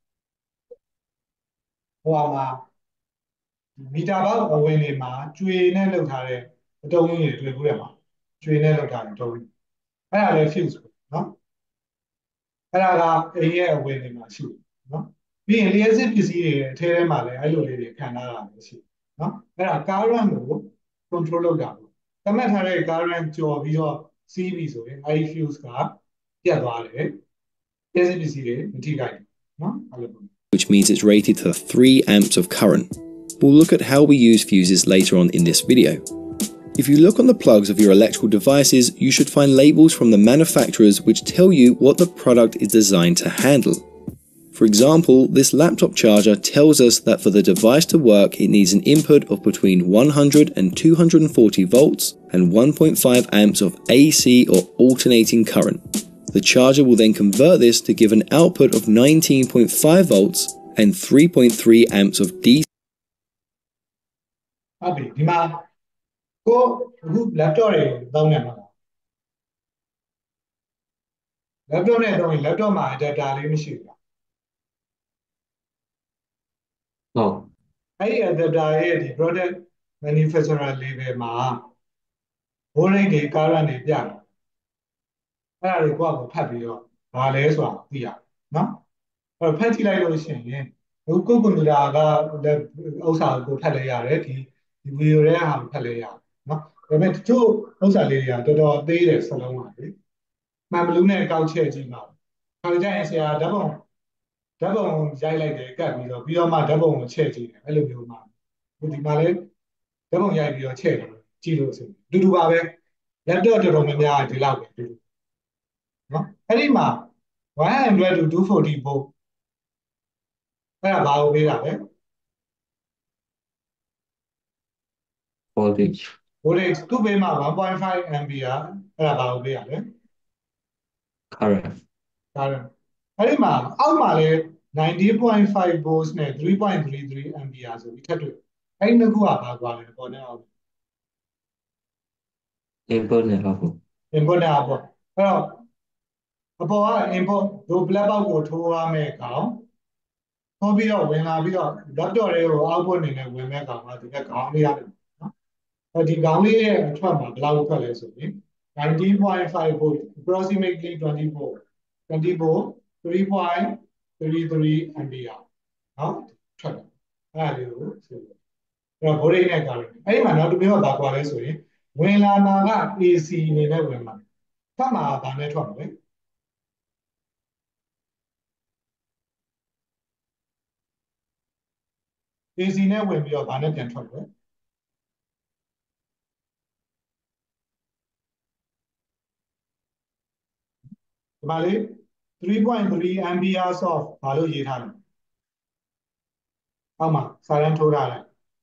B: ဟိုမှာမီတာဘောက်အဝင်တွေမှာကျွေနဲ့လောက်ထားတဲ့အတုံးကြီးတွေတွေ့ဘူးရမှာကျွေနဲ့လောက်ထားတဲ့အတုံးကြီးအဲ့ဒါလည်း fuse ပဲနော်အဲ့ဒါကအိမ်ရဲ့အဝင်တွေမှာရှိတယ်နော်ပြီးရင်လျှပ်စစ်ပစ္စည်းတွေအထဲထဲမှာလည်းအဲ့လိုလေးတွေခံထားတာလည်းရှိတယ်နော်အဲ့ဒါ current ကို control လုပ်တာပေါ့သတ်မှတ်ထားတဲ့ current ကျော်ပြီးတော့စီးပြီဆိုရင်အဲ့ဒီ fuse ကပြတ်သွားတယ်လျှပ်စစ်ပစ္စည်းတွေမထိခိုက်ဘူးနော်အဲ့လို
A: which means it's rated to three amps of current. We'll look at how we use fuses later on in this video. If you look on the plugs of your electrical devices, you should find labels from the manufacturers which tell you what the product is designed to handle. For example, this laptop charger tells us that for the device to work, it needs an input of between one hundred and two hundred forty volts and one point five amps of A C or alternating current. The charger will then convert this to give an output of nineteen point five volts and three point three amps of D C.
B: ဟုတ်ပြီဒီမှာကိုအခု laptop တွေသုံးနေမှာ laptop နဲ့သုံးရင် laptop မှာ adapter လေးမရှိဘူးလား
C: ဟုတ်
B: အဲ့ဒီ adapter ရဲ့ဒီ product manufacturer label မှာ voltage တွေ current တွေပြတယ်အဲ့ဒါတွေကိုကဖတ်ပြီးတော့ဘာလဲဆိုတာသိရနော်အဲ့တော့ဖတ်ကြည့်လိုက်လို့ရှိရင်အခုကိုကွန်ပျူတာကဥစ္စာကိုဖတ်လဲရတယ်ဒီဒီဗီဒီယိုတွေကဟာဖတ်လဲရတယ်နော်ဒါပေမဲ့တချို့ဥစ္စာလေးတွေကတော်တော်သေးတယ်စလုံးပါလေမှန်ဘလူးနဲ့ကောက်ချက်ကြည့်ပါခါကြရင်ဆရာဓာတ်ပုံဓဓာတ်ပုံရိုက်လိုက်တယ်ကတ်ပြီးတော့ပြီးတော့မှဓာတ်ပုံကိုချဲ့ကြည့်တယ်အဲ့လိုမျိုးမှာဒီမှာလေဓာတ်ပုံရိုက်ပြီးတော့ချဲ့တယ်ကြည့်လို့ဆိုအတူတူပါပဲ laptop တော်တော်များများဒီလောက်ပဲအတူတူနော်အဲ့ဒီမှာone hundred to two forty volt အဲ့ဒါဘာကိုပေးတာလဲ
C: voltage
B: voltage သူ့ဘေးမှာone point five ampere အဲ့ဒါဘာကိုပေးရလဲ
C: current
B: current အဲ့ဒီမှာအောက်မှာလဲninety point five volts နဲ့three point three three ampere ဆိုပြီးထပ်တွေ့အဲ့ဒီနှစ်ခုကဘာကွာလဲပေါ်နေအောင်
C: input နဲ့ output
B: input နဲ့ output အဲ့တော့အပေါ်က input တို့ black box ကိုထိုးရမယ်ကောင်ထိုးပြီးတော့ဝင်လာပြီးတော့ laptop တွေကို output အနေနဲ့ဝင်မဲ့ကောင်ကဒီကခေါင်းလေးရတယ်နော်အဲ့ဒီခေါင်းလေးရဲ့အထွက်မှာဘယ်လောက်ထွက်လဲဆိုရင်ninety point five volt approximately twenty volt twenty volt three point three three ampere နော်ထွက်တယ်အဲ့ဒါလေးကိုဆိုတော့အဲ့တော့ voltage နဲ့ current အဲ့ဒီမှာနောက်တစ်မျိုးကဘာကွာလဲဆိုရင်ဝင်လာမှာက A C အနေနဲ့ဝင်မှာထွက်မှာကဘာနဲ့ထွက်မှာလဲA C နဲ့ဝင်ပြီးတော့ဘာနဲ့ပြန်ထွက်လဲဒီမှာလေthree point three amperes of ဘာလို့ရေးထားလဲအောက်မှာစာရန်ထိုးထားတယ်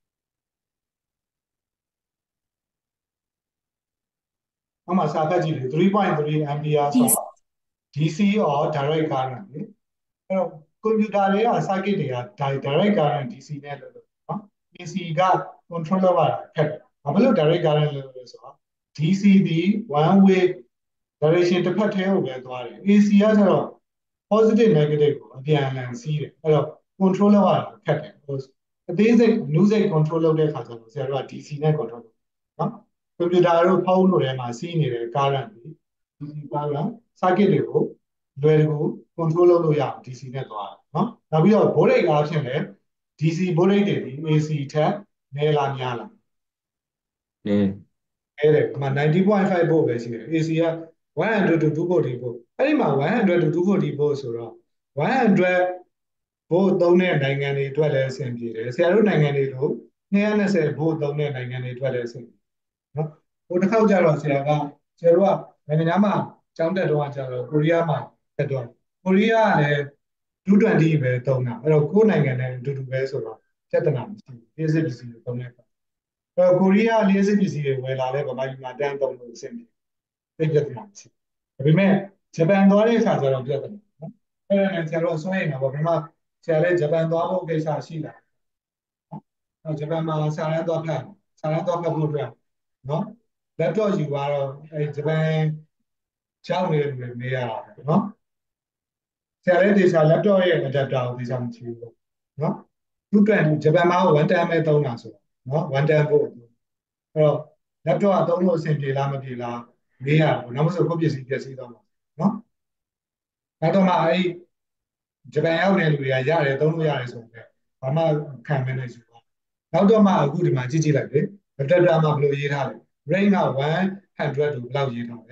B: အောက်မှာစာဖတ်ကြည့်လေthree point three amperes of D C or direct current လေအဲ့တော့ကွန်ပျူတာတွေက circuit တွေက direct current D C နဲ့လို့နော် A C က control လုပ်ရတာခက်တယ်ဘာဖြစ်လို့ direct current လို့လဲဆိုတော့ D C ဒီ one way direction တစ်ဖက်ထဲကိုပဲသွားတယ် A C ကကျတော့ positive negative ကိုအပြန်အလှန်စီးတယ်အဲ့တော့ control လုပ်ရတာခက်တယ်အသေးစိတ် new စိတ် control လုပ်တဲ့ခါကျတော့ဆရာတို့က D C နဲ့ control လုပ်နော်ကွန်ပျူတာတို့ဖုန်းတို့ထဲမှာစီးနေတဲ့ current ဒီ D C current circuit တွေကိုလွယ်တကူ control လုပ်လို့ရအောင် D C နဲ့သွားတယ်နော်နောက်ပြီးတော့ voltage အားဖြင့်လည်း D C voltage တွေဒီ A C ထက်နည်းလားများလား
C: နည်း
B: အဲ့ဒါဒီမှာninety point five volt ပဲရှိတယ် A C ကone hundred to two forty volt အဲ့ဒီမှာone hundred to two forty volt ဆိုတော့one hundred volt သုံးတဲ့နိုင်ငံတွေအတွက်လည်းအဆင်ပြေတယ်ဆရာတို့နိုင်ငံတွေလို့two twenty volt သုံးတဲ့နိုင်ငံတွေအတွက်လည်းအဆင်ပြေနော်ဟိုတစ်ခေါက်ကျတော့ဆရာကဆရာတို့ကနိုင်ငံသားမှာကျောင်းတက်တော့ကျတော့ကိုရီးယားမှာတက်တော့ကိုရီးယားကလည်းtwo twentyပဲသုံးတာအဲ့တော့ကိုယ်နိုင်ငံနဲ့အတူတူပဲဆိုတော့ပြဿနာမရှိဘူးလေးစစ်ပစ္စည်းတွေသုံးတဲ့အခါအဲ့တော့ကိုရီးယားလေးစစ်ပစ္စည်းတွေဝယ်လာလဲဗမာပြည်မှာတန်းသုံးလို့အဆင်ပြေသိပြဿနာမရှိဘူးဒါပေမဲ့ဂျပန်သွားတဲ့အခါကျတော့ပြဿနာနော်အဲ့ဒါနဲ့ဆရာတို့ဆွဲရင်တော့ဗမာဆရာလည်းဂျပန်သွားဖို့ကိစ္စရှိလာနော်ဂျပန်မှာဆရာလည်းသွားဖတ်ဆရာလည်းသွားဖတ်ဖို့အတွက်နော် laptop ယူသွားတော့အဲဂျပန်ကျောင်းနေနေရတာနော်ဆရာလည်းဒီစာ laptop ရဲ့ adapter ကိုဒီစာမချဘူးပေါ့နော်two twentyဂျပန်မှာone tenပဲသုံးတာဆိုတော့နော်one ten volt အဲ့တော့ laptop ကသုံးလို့အဆင်ပြေလားမပြေလားမေးရဘူးနောက်မဆိုကိုပစ္စည်းပစ္စည်းတော့နော်နောက်တော့မှအဲဂျပန်ရောက်နေလူတွေကရတယ်သုံးလို့ရတယ်ဆိုတော့ဘာမှခံမနေဘူးနောက်တော့မှအခုဒီမှာကြည့်ကြည့်လိုက်လေ adapter မှာဘယ်လိုရေးထားလဲ range ကone hundred to ဘယ်လောက်ရေးထားလဲ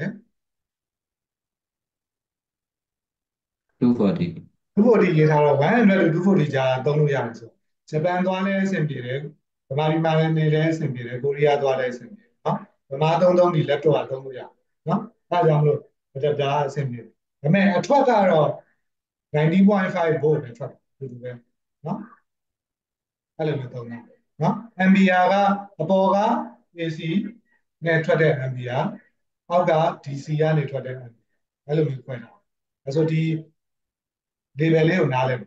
C: two forty
B: two fortyရေးထားတော့one hundred to two fortyကြားသုံးလို့ရတယ်ဆိုဂျပန်သွားလဲအဆင်ပြေတယ်ဗမာပြည်မှာနေလဲအဆင်ပြေတယ်ကိုရီးယားသွားလဲအဆင်ပြေတယ်နော်ဗမာသုံးသုံးဒီ laptop ကသုံးလို့ရတယ်နော်အဲဒါကြောင့်မလို့ adapter အဆင်ပြေတယ်ဒါပေမဲ့အထွက်ကတော့ninety point five volt ပဲထွက်တယ်ဒီလိုပဲနော်အဲ့လိုမျိုးသုံးတာနော် ampere ကအပေါ်က A C နဲ့ထွက်တဲ့ ampere အောက်က D C ကနေထွက်တဲ့ ampere အဲ့လိုမျိုးခွဲထားအဲ့ဆိုဒီ level လေးကိုနားလည်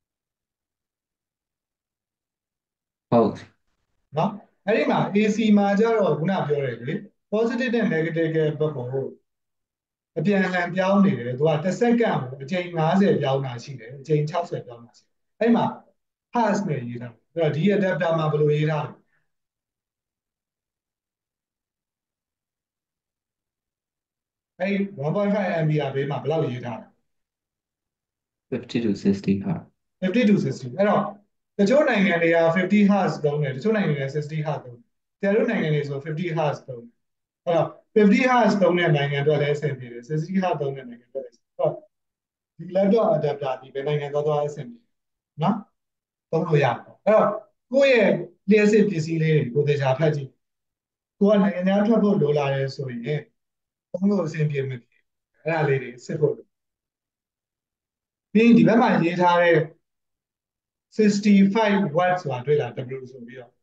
C: ဟုတ်
B: နော်အဲ့ဒီမှာ A C မှာကျတော့ခုနပြောတယ်လေ positive နဲ့ negative ကဘက်ကိုအပြန်အလှန်ပြောင်းနေတယ်သူကတစ်စက္ကန့်ကိုအချိန်fiftyပြောင်းတာရှိတယ်အချိန်sixtyပြောင်းတာရှိတယ်အဲ့မှာ hertz နဲ့ရေးထားတယ်အဲ့တော့ဒီ adapter မှာဘယ်လိုရေးထားလဲအဲ့ one point five ampere ဘေးမှာဘယ်လောက်ရေးထားလဲ
C: fifty to sixty hertz
B: fifty to sixtyအဲ့တော့တချို့နိုင်ငံတွေကfifty hertz သုံးတယ်တချို့နိုင်ငံတွေကsixty hertz သုံးတယ်တချို့နိုင်ငံတွေဆိုfifty hertz သုံးတယ်အဲ့တော့fifty hertz သုံးတဲ့နိုင်ငံအတွက်လည်းအဆင်ပြေတယ်sixty hertz သုံးတဲ့နိုင်ငံအတွက်လည်းအဲ့တော့ဒီ laptop adapter ဒီဘယ်နိုင်ငံသွားသွားအဆင်ပြေနော်သုံးလို့ရပါအဲ့တော့ကိုယ့်ရဲ့လျှက်စစ်ပစ္စည်းလေးတွေကိုသေချာဖတ်ကြည့်ကိုကနိုင်ငံခြားထွက်ဖို့လိုလာတယ်ဆိုရင်သုံးလို့အဆင်ပြေမပြေအဲ့ဒါလေးတွေစစ်ဖို့ပြီးဒီဘက်မှာရေးထားတဲ့sixty-five watt ဆိုတာတွေ့လား W ဆိုပြီးတော့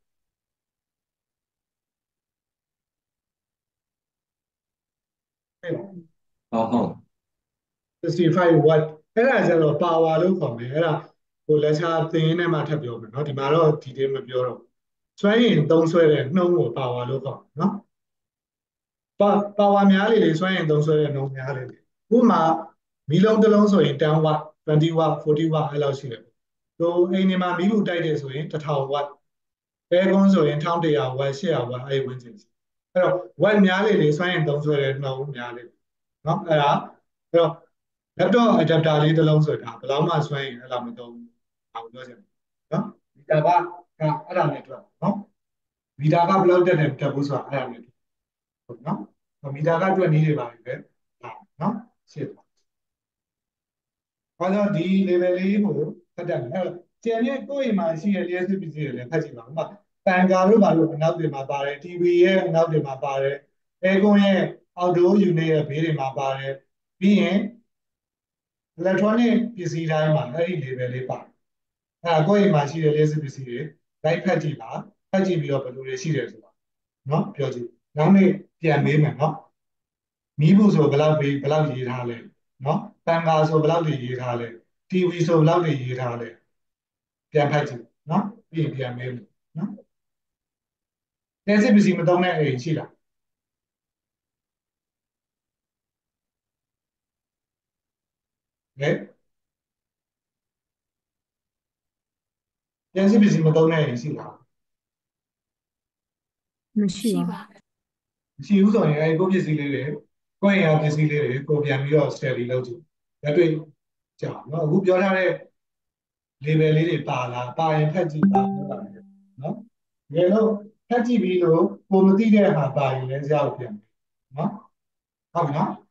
C: ဟုတ်ဟုတ်
B: sixty-five watt အဲ့ဒါကျတော့ power လို့ခေါ်မယ်အဲ့ဒါဟိုလက်ချာသင်ရင်းနဲ့မှထပ်ပြောမယ်เนาะဒီမှာတော့ဒီတေးမပြောတော့ဆွဲရင်သုံးဆွဲတဲ့နှုံးကို power လို့ခေါ်เนาะ power များလေလေဆွဲရင်သုံးဆွဲတဲ့နှုံးများလေလေဥပမာမီးလုံးတစ်လုံးဆိုရင်ten watt twenty watt forty watt အဲ့လောက်ရှိတယ်ဟိုအိမ်ဒီမှာမီးဘူးတိုက်တယ်ဆိုရင်one thousand watt အဲကွန်းဆိုရင်one thousand one hundred watt eight hundred watt အဲ့ဝင်ချင်းအဲ့တော့ watt များလေလေဆွဲရင်သုံးဆွဲတဲ့နှုံးများလေเนาะအဲ့ဒါအဲ့တော့ laptop adapter လေးတစ်လုံးဆိုတာဘယ်လောက်မှဆွဲရင်အဲ့လောက်မသုံးဘူးအောင်ပြောချင်တယ်နော်မီတာကအဲ့ဒါနဲ့တွက်နော်မီတာကဘယ်လောက်တက်တယ်တက်ဘူးဆိုတာအဲ့ဒါနဲ့ဟုတ်နော်မီတာကတွက်နည်းတွေပါပဲနော်ရှင်းပါဘာလို့ဒီ level လေးကိုဖတ်တယ်အဲ့တော့ကျန်တဲ့ကိုယ့်အိမ်မှာရှိတဲ့ လျှက်စစ်ပစ္စည်းတွေလည်းဖတ်ကြည့်ပါဦးပန်ကာတို့ဘာလို့အနောက်တွေမှာပါတယ် တီဗီ ရဲ့အနောက်တွေမှာပါတယ်အဲကွန်ရဲ့ outdoor unit ရဲ့ဘေးတွေမှာပါတယ်ပြီးရင် electronic ပစ္စည်းတိုင်းမှာအဲ့ဒီ level လေးပါအဲ့ဒါကိုယ့်အိမ်မှာရှိတဲ့ လျှက်စစ်ပစ္စည်းတွေလိုက်ဖတ်ကြည့်ပါဖတ်ကြည့်ပြီးတော့ဘယ်လိုတွေရှိတယ်ဆိုတာနော်ပြောကြည့်နောက်နေ့ပြန်မေးမယ်နော်မီးဘူးဆိုဘယ်လောက်ပေးဘယ်လောက်ရေးထားလဲနော်ပန်ကာဆိုဘယ်လောက်တွေရေးထားလဲ တီဗီ ဆိုဘယ်လောက်တွေရေးထားလဲပြန်ဖတ်ကြည့်နော်ပြီးရင်ပြန်မေးမယ်နော်လျှက်စစ်ပစ္စည်းမသုံးတဲ့အိမ်ရှိလားဟဲ့လျှက်စစ်ပစ္စည်းမသုံးတဲ့အိမ်ရှိလား
E: မရှိ
D: ရှိ
E: ပါ
D: ပါ
B: မရှိဘူးဆိုရင်အဲဒီကိုပစ္စည်းလေးတွေကိုယ့်ရဲ့ပစ္စည်းလေးတွေကိုပြန်ပြီးတော့ study လုပ်ကြည့်လက်တွေ့ကြာနော်အခုပြောထားတဲ့ level လေးတွေပါလားပါရင်ဖတ်ကြည့်ပါနော်ငယ်လို့ဖတ်ကြည့်ပြီးလို့ကိုမသိတဲ့ဟာပါရင်လည်းကြောက်ပြန်နော်ဟုတ်ပြီနော်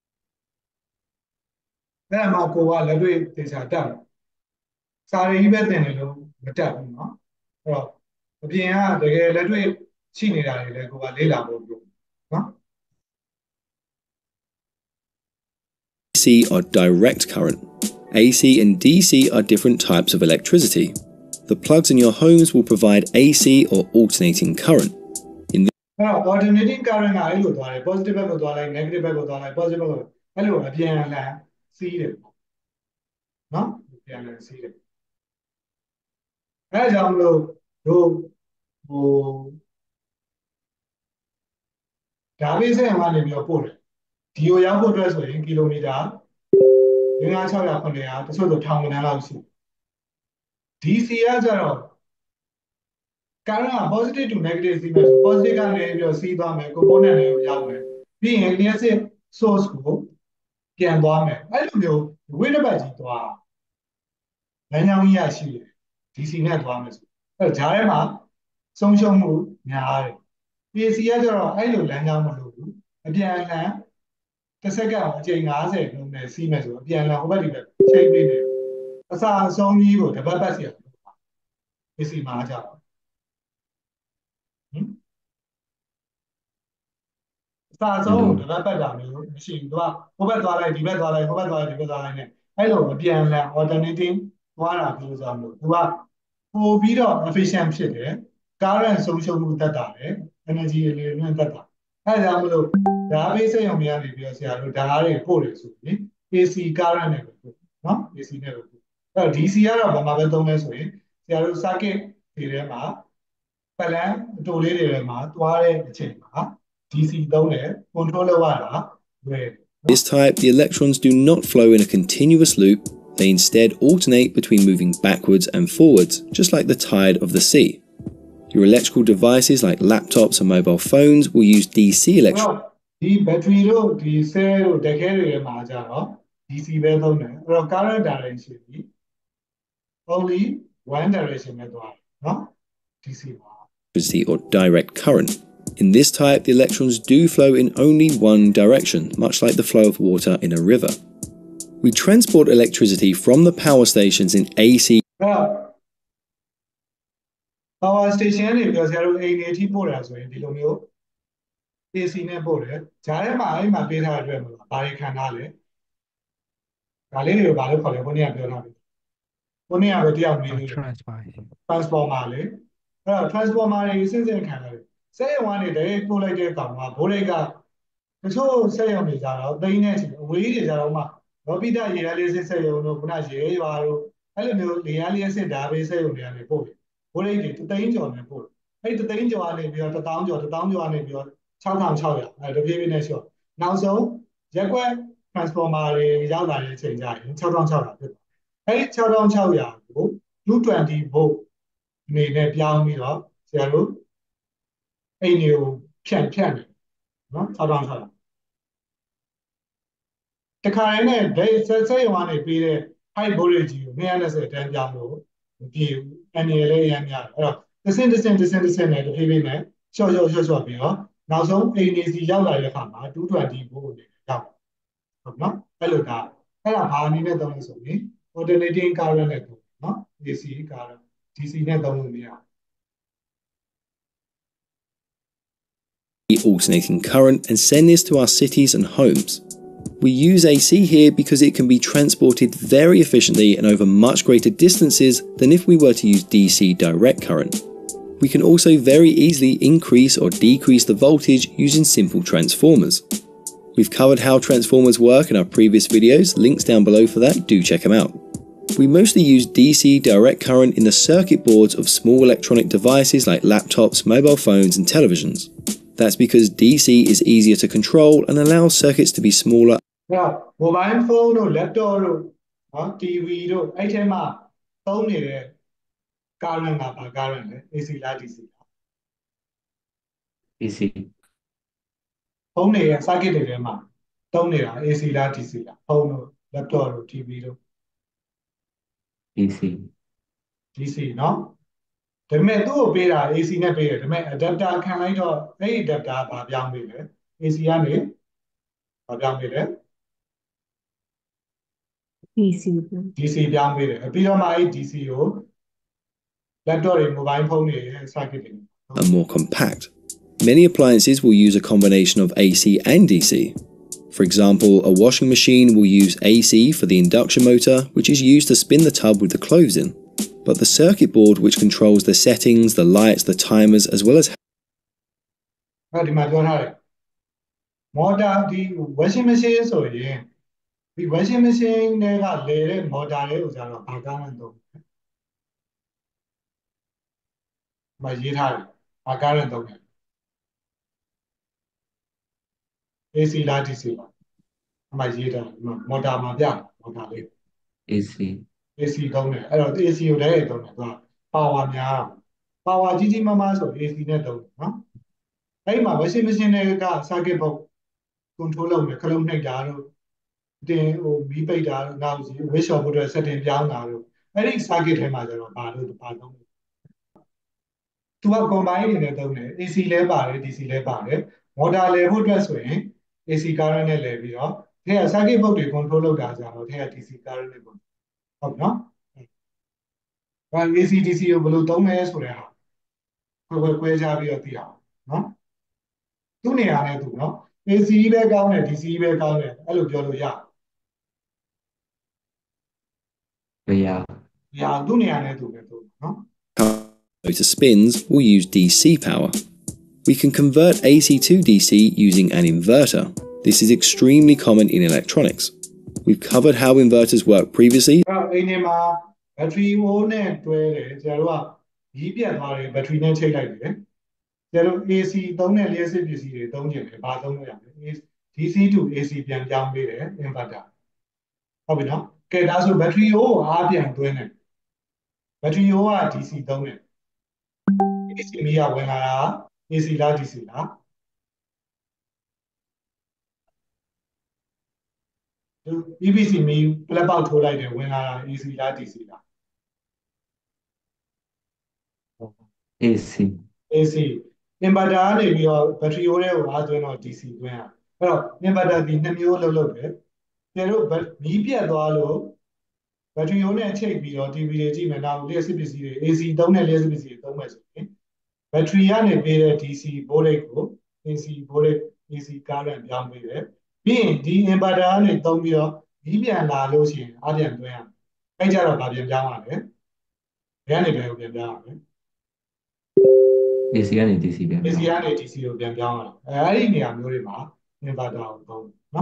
B: အဲ့ဒါမှကိုကလက်တွေ့သေချာတက်တယ်စာရေးပဲသင်တယ်လို့မတက်ဘူးနော်အဲ့တော့အပြင်ကတကယ်လက်တွေ့ရှိနေတာတွေလည်းကိုကလေ့လာဖို့ပြောနော်
A: A C or direct current. A C and D C are different types of electricity. The plugs in your homes will provide A C or alternating current. In this
B: အဲ့တော့ alternating current ကအဲ့လိုသွားတယ် positive ဘက်ကိုသွားလိုက် negative ဘက်ကိုသွားလိုက် positive ဘက်ကိုအဲ့လိုအပြန်အလှန်စီးတယ်နော်အပြန်အလှန်စီးတယ်အဲ့ဒါကြောင့်မလို့တို့ဟိုဒါဘေးစက်ကနေပြီးတော့ပို့တယ်ဒီကိုရောက်ဖို့အတွက်ဆိုရင်ကီလိုမီတာ၅၅၆၀၀ ၇၀၀တချို့ဆိုထောင်ကနန်းလောက်ရှိ D C ကကျတော့ current က positive to negative စီးမယ်ဆို positive ကနေပြီးတော့စီးသွားမယ် component တွေကိုရောက်မယ်ပြီးရင် liyasif source ကိုပြန်သွားမယ်အဲ့လိုမျိုးဝိနဘတ်ကြီးသွားလမ်းကြောင်းကြီးရရှိတယ် D C နဲ့သွားမယ်ဆိုအဲ့တော့ဂျားထဲမှာဆုံးရှုံးမှုများတယ် A C ကကျတော့အဲ့လိုလမ်းကြောင်းမလို့ဘူးအပြန်အလှန်တစ်စက္ကန့်အချိန်၅၀နှုန်းနဲ့စီးမယ်ဆိုအပြန်အလှန်ဟိုဘက်ဒီဘက်ချိန်ပေးတယ်အစာအဆုံးကြီးကိုတပတ်ပတ်စီရ A C မှာကြတော့စာဆုံးတပတ်ပတ်တာမျိုးမရှိဘူးသူကဟိုဘက်သွားလိုက်ဒီဘက်သွားလိုက်ဟိုဘက်သွားလိုက်ဒီဘက်သွားလိုက်နဲ့အဲ့လိုအပြန်အလှန် alternating သွားတာပြောစားလို့သူကပို့ပြီးတော့ efficient ဖြစ်တယ် current ဆုံးရှုံးမှုတက်တာတယ် energy တွေလည်းတက်တာအဲ့ဒါကြောင့်မလို့ဓာတ်ပေးစက်ရုံများနေပြီးတော့ဆရာတို့ဓာတ်တွေပို့တယ်ဆိုရင် A C current နဲ့ပဲပို့နော် A C နဲ့ပဲပို့အဲ့တော့ D C ကတော့ဘာမှပဲသုံးလဲဆိုရင်ဆရာတို့ circuit တွေထဲမှာပလန်အတူလေးတွေထဲမှာသွားတဲ့အချိန်မှာ D C သုံးတယ် control လုပ်ရတာလွယ်တယ်
A: This type, the electrons do not flow in a continuous loop, they instead alternate between moving backwards and forwards, just like the tide of the sea. Your electrical devices like laptops and mobile phones will use D C electrons.
B: ဒီ battery တို့ဒီ cell တို့တခဲတွေမှာကြတော့ D C ပဲသုံးတယ်အဲ့တော့ current direction ကြီး only one direction နဲ့သွားတယ်နော် D C ပါ
A: or direct current. In this type, the electrons do flow in only one direction, much like the flow of water in a river. We transport electricity from the power stations in A C.
B: အဲ့တော့ power station နေပြီးတော့ဆရာတို့အိမ်နေအထိပို့တာဆိုရင်ဒီလိုမျိုး A C နဲ့ပို့တယ်ဂျားထဲမှာအဲ့မှာပေးထားတဲ့အတွက်မလားဘာတွေခံထားလဲဒါလေးတွေကိုဘာလို့ခေါ်လဲခုနကပြောထားပြီခုနကပဲတရားမင်းလေး transformer လေအဲ့တော့ transformer တွေအစဉ်စဉ်ခံရတယ်စက်ရုံကနေတည်းပို့လိုက်တဲ့ကောင်ကဘိုးရိတ်ကတချို့စက်ရုံတွေကြတော့သိန်းနဲ့ချီအဝေးတွေကြတော့မှရောပိတရေရလေးစစ်စက်ရုံတို့ခုနရေရွာတို့အဲ့လိုမျိုးလေရလေးစစ်ဓာဘေးစက်ရုံတွေကနေပို့တယ်ဘိုးရိတ်တွေတသိန်းကျော်နဲ့ပို့အဲ့တသိန်းကျော်ကနေပြီးတော့တစ်သောင်းကျော်တစ်သောင်းကျော်ကနေပြီးတော့၆ထောင်၆ရာအဲ့တပြေးပြေးနဲ့လျှော့နောက်ဆုံးရက်ကွက် transformer တွေရောက်လာတဲ့အချိန်ကျရင်၆ထောင်၆ရာဖြစ်သွားအဲ့၆ထောင်၆ရာကိုtwo twenty volt အနေနဲ့ပြောင်းပြီးတော့ဆရာတို့အိမ်တွေကိုဖြန့်ဖြန့်တယ်နော်၆ထောင်၆ရာတခါရင်းနဲ့ဒိတ်ဆက်ဆက်ရုံကနေပြီးတဲ့ high voltage ကိုtwo twentyတန်းပြောင်းလို့မပြေဘူးအနေလေးရမ်းများအဲ့တော့တစ်စင်တစ်စင်တစ်စင်တစ်စင်နဲ့တဖြည်းဖြည်းနဲ့ရှော့ရှော့ရှော့ရှော့ပြီးတော့နောက်ဆုံးအိမ်နေစီရောက်လာတဲ့အခါမှာtwo twenty volt နဲ့ရောက်ဟုတ်နော်အဲ့လိုဒါအဲ့ဒါဘာအနေနဲ့သုံးလို့ဆိုရင် alternating current နဲ့သုံးနော် A C current D C နဲ့သုံးလို့မရ
A: alternating current and send this to our cities and homes. We use A C here because it can be transported very efficiently and over much greater distances than if we were to use D C direct current. We can also very easily increase or decrease the voltage using simple transformers. We've covered how transformers work in our previous videos, links down below for that, do check them out. We mostly use D C direct current in the circuit boards of small electronic devices like laptops, mobile phones and televisions. That's because D C is easier to control and allows circuits to be smaller.
B: Now, mobile phone or laptop or T V တို့အဲ့ထဲမှာသုံးနေတဲ့ current ကဘာ current လဲ A C လား D C လား
C: D C
B: ဖုန်းတွေရဲ့ circuit တွေထဲမှာသုံးနေတာ A C လား D C လားဖုန်းတို့ laptop တို့ T V တို့
C: D C
B: D C เนาะဒါပေမဲ့သူ့ကိုပေးတာ A C နဲ့ပေးတယ်ဒါပေမဲ့ adapter ခံလိုက်တော့အဲ့ဒီ adapter ဘာပြောင်းပေးလဲ A C ကနေဘာပြောင်းပေးလဲ
E: D C
B: D C ပြောင်းပေးတယ်ပြီးတော့မှအဲ့ D C ကို laptop တွေ mobile phone တွေရဲ့ circuit တွေ
A: are more compact. Many appliances will use a combination of A C and D C. For example, a washing machine will use A C for the induction motor, which is used to spin the tub with the clothes in. But the circuit board which controls the settings, the lights, the timers, as well as
B: ဒီမှာပြောထားတယ် motor ဒီ washing machine ဆိုရင်ဒီ washing machine တွေကလေတဲ့ motor တွေကိုကျတော့ဘာကားနဲ့သုံးလဲမရေးထားတယ်ဘာကားနဲ့သုံးလဲ A C လား D C လားအမရေးထားတယ် motor မှာပြ motor လေး
C: A C
B: A C သုံးတယ်အဲ့တော့ A C ကိုလည်းသုံးတယ်သူက power များ power ကြီးကြီးမားမားဆို A C နဲ့သုံးတယ်နော်အဲ့မှာ washing machine တွေက circuit board control လုပ်တယ်ခလုံးနှိပ်တာတို့တင်ဟိုမီးပိတ်တာတို့နောက် wish of အတွက် setting ပြောင်းတာတို့အဲ့ဒီ circuit ထဲမှာကျတော့ဘာလို့ဘာသုံးလဲသူက combine အနေနဲ့သုံးတယ် A C လဲပါတယ် D C လဲပါတယ် motor လဲဖို့အတွက်ဆိုရင် A C current နဲ့လဲပြီးတော့ထဲက circuit board တွေ control လုပ်တာကျတော့ထဲက D C current နဲ့ပေါ့ဟုတ်နော်ဘာ A C D C ကိုဘယ်လိုသုံးလဲဆိုတဲ့ဟာခွဲခွဲခွဲခြားပြီးတော့သိအောင်နော်သူ့နေရာနဲ့သူနော် A C ပဲကောင်းတယ် D C ပဲကောင်းတယ်အဲ့လိုပြောလို့ရ
C: မရ
B: ရသူ့နေရာနဲ့သူပဲသူနော်
A: motor spins will use D C power. We can convert A C to D C using an inverter. This is extremely common in electronics. We've covered how inverters work previously.
B: အဲ့ဒီမှာ battery ဟိုးနဲ့တွဲတယ်ကျတော့ကြီးပြတ်သွားတယ် battery နဲ့ချိန်လိုက်တယ်ကျတော့ A C သုံးတဲ့လျှက်စစ်ပစ္စည်းတွေသုံးကျင်တယ်ဘာသုံးလို့ရလဲ D C to A C ပြန်ပြောင်းပေးတယ် inverter ဟုတ်ပြီနော်ကဲဒါဆို battery ဟိုးအားပြန်သွင်းတယ် battery ဟိုးက D C သုံးတယ် A C မီးကဝင်လာတာ A C လား D C လား E B C မီး plug ပေါက်ထိုးလိုက်တယ်ဝင်လာတာ A C လား D C လား
C: A C
B: A C inverter ကနေပြီးတော့ battery ဟိုးတွေကိုအားသွင်းတော့ D C သွင်းရအဲ့တော့ inverter ဒီနှစ်မျိုးလုံးလုပ်တယ်ကျတို့မီးပြတ်သွားလို့ဘက်ထရီယိုးနဲ့ချိတ်ပြီးတော့ တီဗီ တွေကြည့်မယ်နောက်လျှက်စစ်ပစ္စည်းတွေ အေ စီ သုံးတဲ့လျှက်စစ်ပစ္စည်းတွေသုံးမယ်ဆိုရင်ဘက်ထရီကနေပေးတဲ့ ဒီ စီ voltage ကို အေ စီ voltage အေ စီ current ပြောင်းပေးတယ်ပြီးရင်ဒီ inverter ကနေသုံးပြီးတော့မီးပြန်လာလို့ရှိရင်အပြန်သွင်းရမယ်အဲ့ကြတော့ဗာပြန်ပြောင်းရမယ်ဘယ်ကနေဘယ်ကိုပြန်ပြောင်းရမလဲ
C: AC ကနေ DC ပြန်
B: AC ကနေ DC ကိုပြန်ပြောင်းရအောင်အဲအဲ့ဒီနေရာမျိုးတွေမှာ inverter ကိုသုံးနော်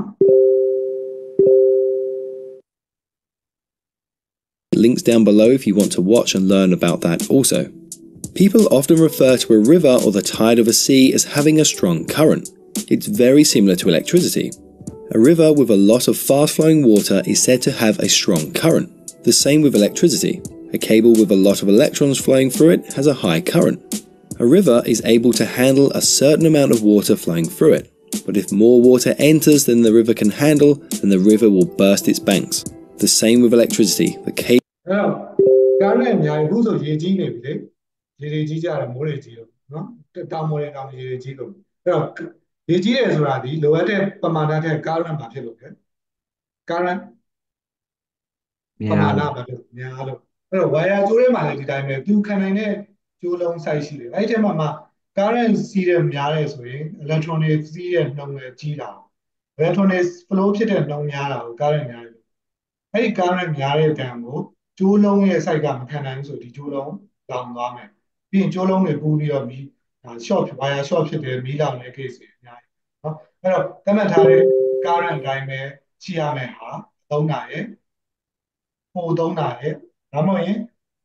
A: Links down below if you want to watch and learn about that also. People often refer to a river or the tide of a sea as having a strong current. It's very similar to electricity. A river with a lot of fast-flowing water is said to have a strong current. The same with electricity. A cable with a lot of electrons flowing through it has a high current. A river is able to handle a certain amount of water flowing through it. But if more water enters than the river can handle, then the river will burst its banks. The same with electricity. The cable
B: အဲ့တော့ current အများကြီးအခုဆိုရေကြီးနေပြီလေရေတွေကြီးကြတယ်မိုးတွေကြီးတော့နော်တောင်ပေါ်တွေတောင်ရေတွေကြီးလို့အဲ့တော့ရေကြီးတယ်ဆိုတာဒီလိုအပ်တဲ့ပမာဏထက် current မှာဖြစ်လို့လေ current ပမာဏမှာဖြစ်များလို့အဲ့တော့ wire ကျိုးထဲမှာလည်းဒီတိုင်းပဲသူခံနိုင်တဲ့ကျိုးလုံး size ရှိတယ်အဲ့ဒီထဲမှာမှာ current စီးတဲ့များတယ်ဆိုရင် electron တွေစီးတဲ့နှုန်းလည်းကြီးတာ electron တွေ flow ဖြစ်တဲ့နှုန်းများတာကို current များတယ်အဲ့ဒီ current များတဲ့တန်ကိုကျိုးလုံးရဲ့ site ကမခံနိုင်ဘူးဆိုဒီကျိုးလုံးလောင်သွားမယ်ပြီးရင်ကျိုးလုံးတွေပူးပြီးတော့မီး short wire short ဖြစ်တယ်မီးလောင်တဲ့ case တွေအများကြီးเนาะအဲ့တော့သတ်မှတ်ထားတဲ့ current အတိုင်းပဲရှိရမယ်ဟာသုံးတာရယ်ပိုသုံးတာရယ်ဒါမှမဟုတ်ရင်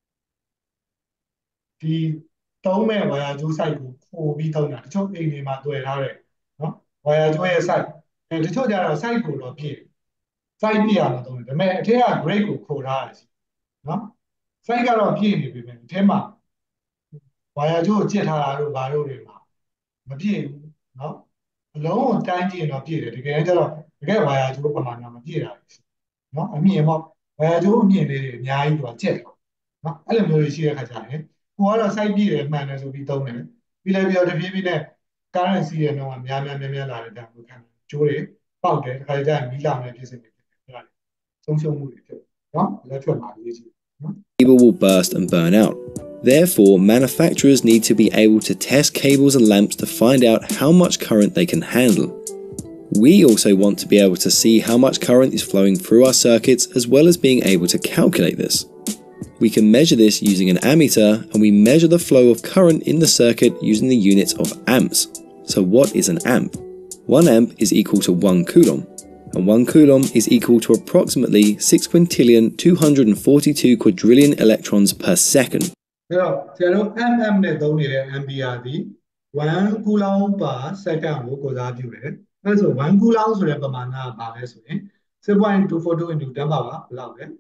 B: ဒီသုံးမဲ့ wire ကျိုး site ကိုပို့ပြီးသုံးတာတချို့အိမ်တွေမှာတွေ့ထားတယ်เนาะ wire ကျိုးရဲ့ site အဲတချို့ကျတော့ site ကိုတော့ပြည့် site ပြည့်အောင်သုံးတယ်ဒါပေမဲ့အထက်က grade ကိုခိုထားတယ်နော် site ကတော့ပြည့်နေပြီပဲအထဲမှာ wire ကျိုးကိုကျစ်ထားတာတို့ဘာတို့တွေမှာမပြည့်ဘူးနော်အလုံးကိုတိုင်းကြည့်ရင်တော့ပြည့်တယ်တကယ်ကျတော့တကယ် wire ကျိုးပမာဏမပြည့်တာနော်အမြင်ပေါ့ wire ကျိုးအမြင်လေးတွေအများကြီးတော့ကျက်တယ်နော်အဲ့လိုမျိုးတွေရှိတဲ့ခါကျရင်ကိုကတော့ site ပြည့်တယ်မှန်တယ်ဆိုပြီးသုံးတယ်ပြီးလည်းပြီးတော့တပြေးပြေးနဲ့ current စီးတဲ့နှုန်းကများများများများလာတဲ့တန်ကိုခံတယ်ကျိုးတွေပေါက်တယ်တခါကျရင်မီးလောင်တဲ့ဖြစ်စဉ်တွေဖြစ်တယ်အဲ့ဒါဆုံးရှုံးမှုတွေဖြစ်နော်လက်ထွက်မှာရေးကြည့်နော်
A: cable will burst and burn out. Therefore, manufacturers need to be able to test cables and lamps to find out how much current they can handle. We also want to be able to see how much current is flowing through our circuits as well as being able to calculate this. We can measure this using an ammeter and we measure the flow of current in the circuit using the units of amps. So what is an amp? One amp is equal to one coulomb. And one coulomb is equal to approximately six quintillion two hundred forty-two quadrillion electrons per second.
B: အဲ့တော့ဆရာတို့ mm နဲ့သုံးနေတဲ့ ampere ဒီone coulomb per second ကိုကိုစားပြုတယ်အဲ့ဆိုone coulomb ဆိုတဲ့ပမာဏကဘာလဲဆိုရင် six point two four two into ten power ဘယ်လောက်လဲ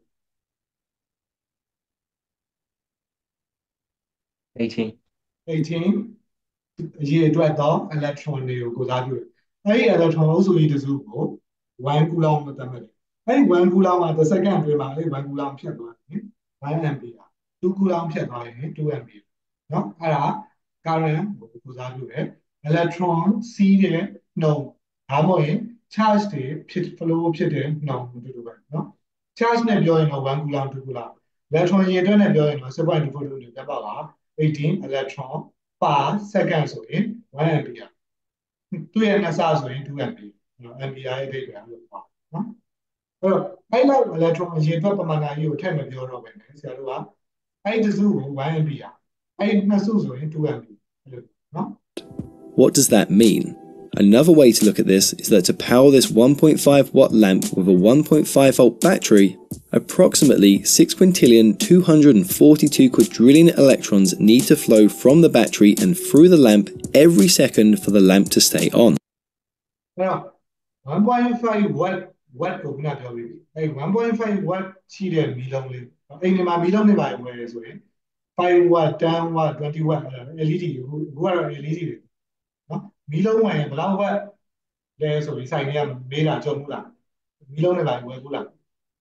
C: eighteen
B: eighteen အရေးအတွက်တော့ electron တွေကိုကိုစားပြုတယ်အဲ့ဒီ electron အုပ်စုကြီးတစ်စုကိုone coulomb လို့သတ်မှတ်တယ်အဲ့ဒီone coulomb မှာတစ်စက္ကန့်အတွင်းမှာအဲ့one coulomb ဖြတ်သွားရင်one ampere two coulomb ဖြတ်သွားရင်two ampere เนาะအဲ့ဒါ current ကိုကိုစားပြုတယ် electron စီးတဲ့နှုန်းဒါမှမဟုတ်ရင် charge တွေဖြစ် flow ဖြစ်တဲ့နှုန်းတူတူပဲเนาะ charge နဲ့ပြောရင်တော့one coulomb two coulomb electron ရေအတွက်နဲ့ပြောရင်တော့six point two four two into ten power eighteen electron per second ဆိုရင်one ampere သူ့ရဲ့နှစ်ဆဆိုရင်two ampere နော် ampere ရဲ့အဓိပ္ပာယ်လို့ပြောနော်အဲ့တော့အဲ့လောက် electron ရေအတွက်ပမာဏကြီးကိုထည့်မပြောတော့ပဲねဆရာတို့ကအဲ့ဒီစုကိုone ampere အဲ့ဒီနှစ်စုဆိုရင်two ampere လို့နော်
A: What does that mean? Another way to look at this is that to power this one point five watt lamp with a one point five volt battery, approximately six quintillion two hundred forty-two quadrillion electrons need to flow from the battery and through the lamp every second for the lamp to stay on.
B: Now, one point five watt watt ကိုခုနပြောပြီးပြီအဲ့ one point five watt ရှိတဲ့မီးလုံးလေးအိမ်ထဲမှာမီးလုံးတွေပါဝယ်ရဆိုရင်five watt ten watt twenty watt L E D ကိုအခုကတော့ L E D တွေနော်မီးလုံးဝယ်ရင်ဘယ်လောက်ဝက်လဲဆိုပြီးစိုက်နေရမေးတာကြုံဘူးလားမီးလုံးတွေပါဝယ်ဘူးလား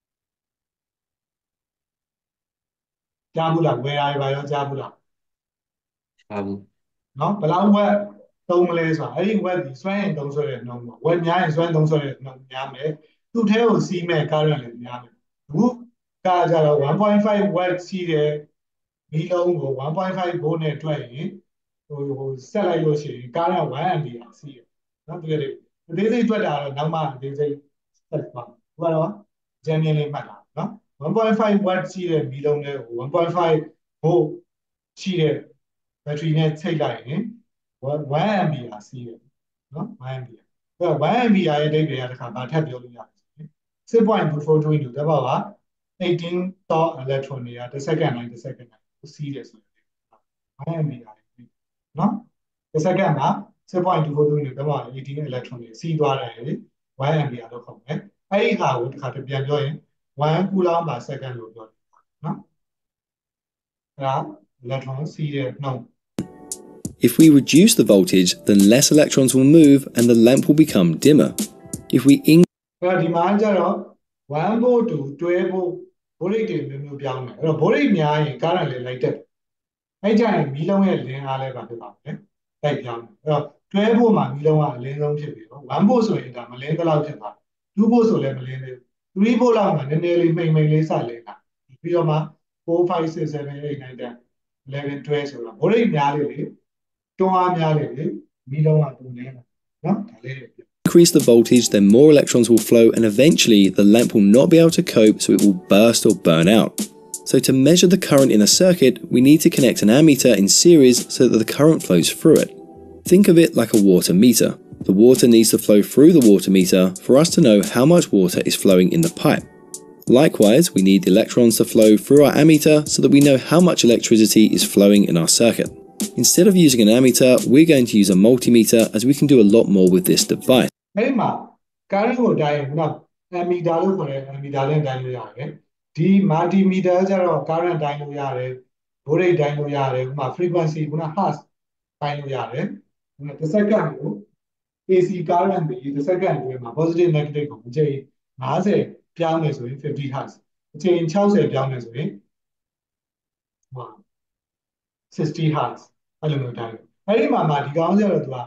B: ကြားဘူးလားဝယ်ရပါရောကြားဘူးလား
C: ရှာဘူး
B: နော်ဘယ်လောက်ဝက်သုံးမလဲဆိုတာအဲ့ဒီဝက်ဒီစွမ်းရင်သုံးဆွဲတဲ့နှုန်းပေါ့ဝက်များရင်စွမ်းသုံးဆွဲတဲ့နှုန်းများမယ်သူသူ့ထဲကိုစီးမဲ့ current လည်းများတယ်အခုကကြတော့ one point five watt ရှိတဲ့မီးလုံးကို one point five volt နဲ့တွက်ရင်ဟိုဟိုဆက်လိုက်လို့ရှိရင် current one ampere စီးတယ်နော်ဒီလိုအသေးစိတ်တွက်တာတော့နောက်မှအသေးစိတ်ဆက်ပါဘူးကတော့ဂျန်မြင်လေးမှတ်တာနော် one point five watt ရှိတဲ့မီးလုံးလေးကို one point five volt ရှိတဲ့ battery နဲ့ချိန်လိုက်ရင်one ampere စီးတယ်နော် one ampere အဲ့တော့one ampere ရဲ့အဓိပ္ပာယ်ကတခါဘာထပ်ပြောလို့ရလဲsix point two four two into တဘာကeighteen thought electron တွေကတစ်စက္ကန့်တိုင်းတစ်စက္ကန့်တိုင်းစီးတယ်ဆိုရင်one ampere နော်တစ်စက္ကန့်မှာ six point two four two into တဘာeighteen electron တွေစီးသွားတယ်လေone ampere လို့ခေါ်မယ်အဲ့ဒီဟာကိုတစ်ခါတပြန်ပြောရင်one coulomb per second လို့ပြောတယ်နော်အဲ့ဒါ electron စီးတဲ့နှုန်း
A: If we reduce the voltage, then less electrons will move and the lamp will become dimmer. If we increase
B: အဲ့တော့ဒီမှာကျတော့one volt to twelve volt voltage တွေမျိုးမျိုးပြောင်းတယ်အဲ့တော့ voltage များရင် current လည်းလိုက်တက်အဲ့ကြရင်မီးလုံးရဲ့လင်းအားလည်းပါဖြစ်ပါမယ်တိုက်ပြောင်းတယ်အဲ့တော့twelve volt မှာမီးလုံးကအလင်းဆုံးဖြစ်ပြီနော်one volt ဆိုရင်ဒါမလင်းသလောက်ဖြစ်သွားတယ်two volt ဆိုလည်းမလင်းသေးဘူးthree volt လောက်မှာနည်းနည်းလေးမိမ့်မိမ့်လေးစလင်းတာပြီးတော့မှfour five six seven eight nine ten eleven twelveဆိုတော့ voltage များလေလေတွန်းအားများလေလေမီးလုံးကပူလင်းတာနော်ဒါလေးတွေ
A: the voltage, then more electrons will flow and eventually the lamp will not be able to cope, so it will burst or burn out. So to measure the current in a circuit, we need to connect an ammeter in series so that the current flows through it. Think of it like a water meter. The water needs to flow through the water meter for us to know how much water is flowing in the pipe. Likewise, we need the electrons to flow through our ammeter so that we know how much electricity is flowing in our circuit. Instead of using an ammeter, we're going to use a multimeter as we can do a lot more with this device.
B: အဲ့မှာ current ကိုတိုင်းခုန ammeter လို့ခေါ်တဲ့ ammeter နဲ့တိုင်းလို့ရတယ်ဒီ multimeter ကျတော့ current တိုင်းလို့ရတယ် voltage တိုင်းလို့ရတယ်ခုန frequency ခုန hertz တိုင်းလို့ရတယ်ခုနတစ်စက္ကန့်ကို AC current ပြီးတစ်စက္ကန့်အတွင်းမှာ positive negative ကိုအချိန်fiftyပြောင်းနေဆိုရင် fifty hertz အချိန်sixtyပြောင်းနေဆိုရင်ဟိုsixty hertz အဲ့လိုမျိုးတိုင်းအဲ့ဒီမှာမှာဒီကောင်ကျတော့သူက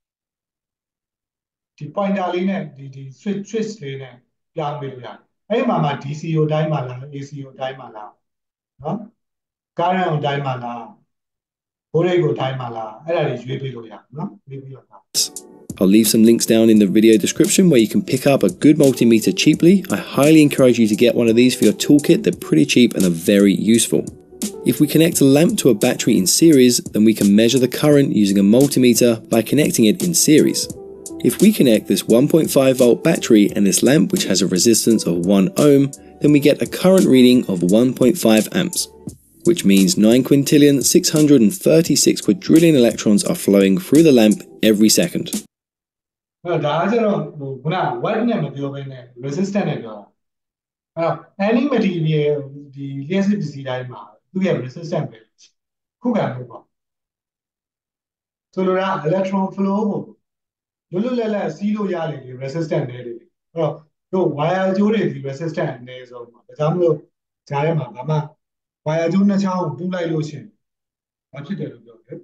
B: ဒီ pointer လေးနဲ့ဒီဒီ switch switch လေးနဲ့ပြောင်းပေးလို့ရတယ်အဲ့ဒီမှာမှာ D C ကိုတိုင်းမှာလား A C ကိုတိုင်းမှာလားနော် current ကိုတိုင်းမှာလား voltage ကိုတိုင်းမှာလားအဲ့ဒါတွေရွေးပေးလို့ရတယ်နော်ရွေးပြီးတော့
A: I'll leave some links down in the video description where you can pick up a good multimeter cheaply. I highly encourage you to get one of these for your toolkit. They're pretty cheap and are very useful. If we connect a lamp to a battery in series, then we can measure the current using a multimeter by connecting it in series. If we connect this one point five volt battery and this lamp, which has a resistance of one ohm, then we get a current reading of one point five amps, which means nine quintillion six hundred thirty-six quadrillion electrons are flowing through the lamp every second.
B: အဲ့ဒါကျတော့ဟိုခုန watt နဲ့မပြောဘဲနဲ့ resistance နဲ့ပြောတာအဲ့တော့ any material ဒီလျှပ်စစ်ပစ္စည်းတိုင်းမှာသူ့ရဲ့ resistance ပဲခုခံလို့ပေါ့ဆိုလိုတာ electron flow ကိုလွတ်လွတ်လပ်လပ်စီးလို့ရတယ်ဒီ resistance နဲ့လေအဲ့တော့တို့ wire ကြိုးတွေဒီ resistance အနည်းဆုံးပါဒါကြောင့်မလို့ဂျားထဲမှာဘာမှ wire ကြိုးနှစ်ချောင်းကိုပူးလိုက်လို့ရှင်ဘာဖြစ်တယ်လို့ပြောတယ်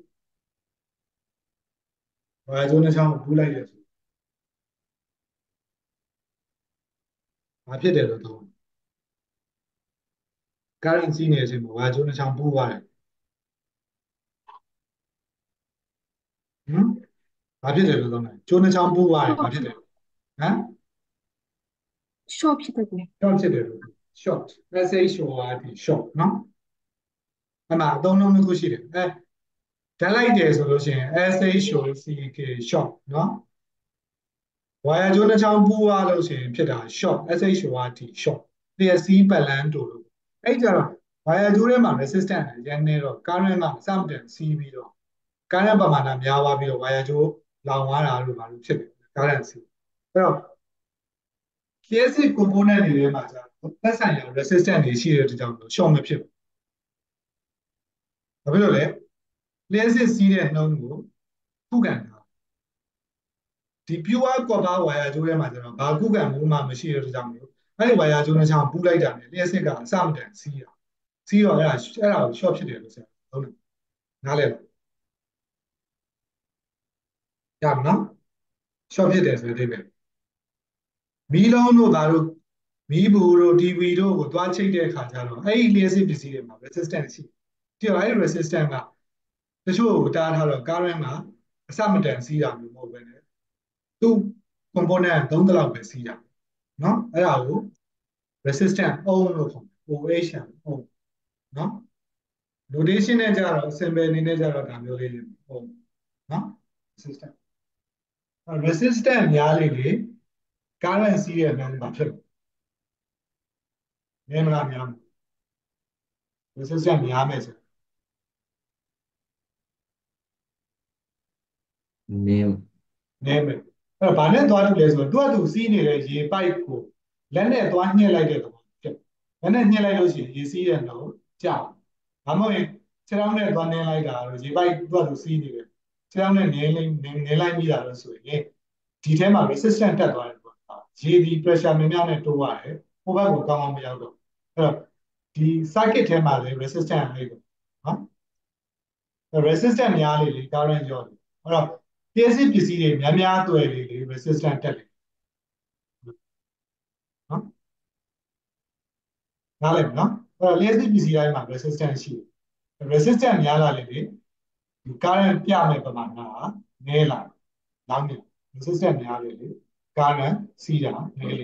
B: wire ကြိုးနှစ်ချောင်းကိုပူးလိုက်တယ်ဆိုဘာဖြစ်တယ်လို့ပြော current စီးနေတဲ့အချိန်မှာ wire ကြိုးနှစ်ချောင်းပူးသွားတယ်ဟမ်ဘာဖြစ်တယ်လို့ပြောတယ်ကျိုးနှစ်ချောင်းပူးသွားတယ်ဘာဖြစ်တယ်ဟမ်
D: short ဖြစ်တယ်
B: short ဖြစ်တယ်လို့ short S H O R T short နော်အဲ့မှာအသုံးလုံးတစ်ခုရှိတယ်အဲဓာတ်လိုက်တယ်ဆိုလို့ရှိရင် S H O C K short နော် wire ကြိုးနှစ်ချောင်းပူးသွားလို့ရှိရင်ဖြစ်တာ short S H O R T short လျှက်စီးပတ်လန်းတို့လို့အဲ့ကြတော့ wire ကြိုးထဲမှာ resistance ရန်နေတော့ current ကစတင်စီးပြီးတော့ current ပမာဏများသွားပြီးတော့ wire ကြိုးလောင်သွားတာလို့ဘာလို့ဖြစ်တယ် current စီးအဲ့တော့ လျှပ်စစ် component တွေထဲမှာကျတော့သက်ဆိုင်ရာ resistance တွေရှိတဲ့အတွက်ကြောင့် short မဖြစ်ဘူးဘာဖြစ်လို့လဲလျှပ်စစ်စီးတဲ့နှုန်းကိုခုခံတာဒီ pure copper wire ကြိုးထဲမှာကျတော့ဘာခုခံမှုမှမရှိတဲ့အတွက်ကြောင့်အဲ့ဒီ wire ကြိုးနှစ်ချောင်းပူးလိုက်တာနဲ့လျှပ်စစ်ကအစမတန်စီးတာစီးတော့အဲ့ဒါအဲ့ဒါကို short ဖြစ်တယ်လို့ဆိုဟုတ်တယ်နားလည်လားရမလား short ဖြစ်တယ်ဆိုတဲ့အဓိပ္ပာယ်မီးလုံးတို့ဘာလို့မီးဘူးတို့ တီဗီ တို့ကိုသွားချိတ်တဲ့အခါကျတော့အဲ့ဒီလျှပ်စစ်ပစ္စည်းတွေမှာ resistance ရှိတယ်။ဒီအဲ့ဒီ resistance ကတချို့ကိုတားထားတော့ current ကအစမတန်စီးတာမျိုးမဟုတ်ဘဲနဲ့သူ့ component သုံးတလောက်ပဲစီးတာเนาะအဲ့ဒါကို resistance ohm လို့ခေါ်တယ် O H M ohm เนาะ notation နဲ့ကြတော့ symbol အနေနဲ့ကြတော့ဒါမျိုးလေးတွေ ohm เนาะ resistance resistance များလေးတွေ current စီးတဲ့နှုန်းပါဖြစ်တယ်။မြင်မလားများ resistance များမယ်ဆို
C: နည်း
B: နည်းမယ်အဲ့တော့ဗာနဲ့သွားတူလဲဆိုတော့သူကသူစီးနေတဲ့ရေပိုက်ကိုလက်နဲ့သွားညှစ်လိုက်တဲ့သဘောဖြစ်လက်နဲ့ညှစ်လိုက်လို့ရှိရင်ရေစီးတဲ့နှုန်းကျဘာမဟုတ်ရင်ခြေထောက်နဲ့သွားနင်းလိုက်တာတော့ရေပိုက်သူကသူစီးနေတယ်ခြေထောက်နဲ့နင်းလိုက်နင်းလိုက်မိတာလို့ဆိုရင်ဒီထဲမှာ resistance တက်သွားတယ်ပေါ့ရေဒီ pressure များများနဲ့တိုးရတယ်ဟိုဘက်ကိုကောင်းကောင်းမရောက်တော့အဲ့တော့ဒီ circuit ထဲမှာလည်း resistance လေးပေါ့နော် resistance များလေလေ current ရောတယ်အဲ့တော့လျှပ်စစ်ပစ္စည်းတွေများများတွေ့လေလေ resistance တက်လေနော်နားလည်နော်အဲ့တော့လျှပ်စစ်ပစ္စည်းတိုင်းမှာ resistance ရှိတယ် resistance များလာလေလေဒီ current ပြမဲ့ပမာဏကနည်းလာလောင်းနေ resistance များလေလေ current စီးတာနည်းလေ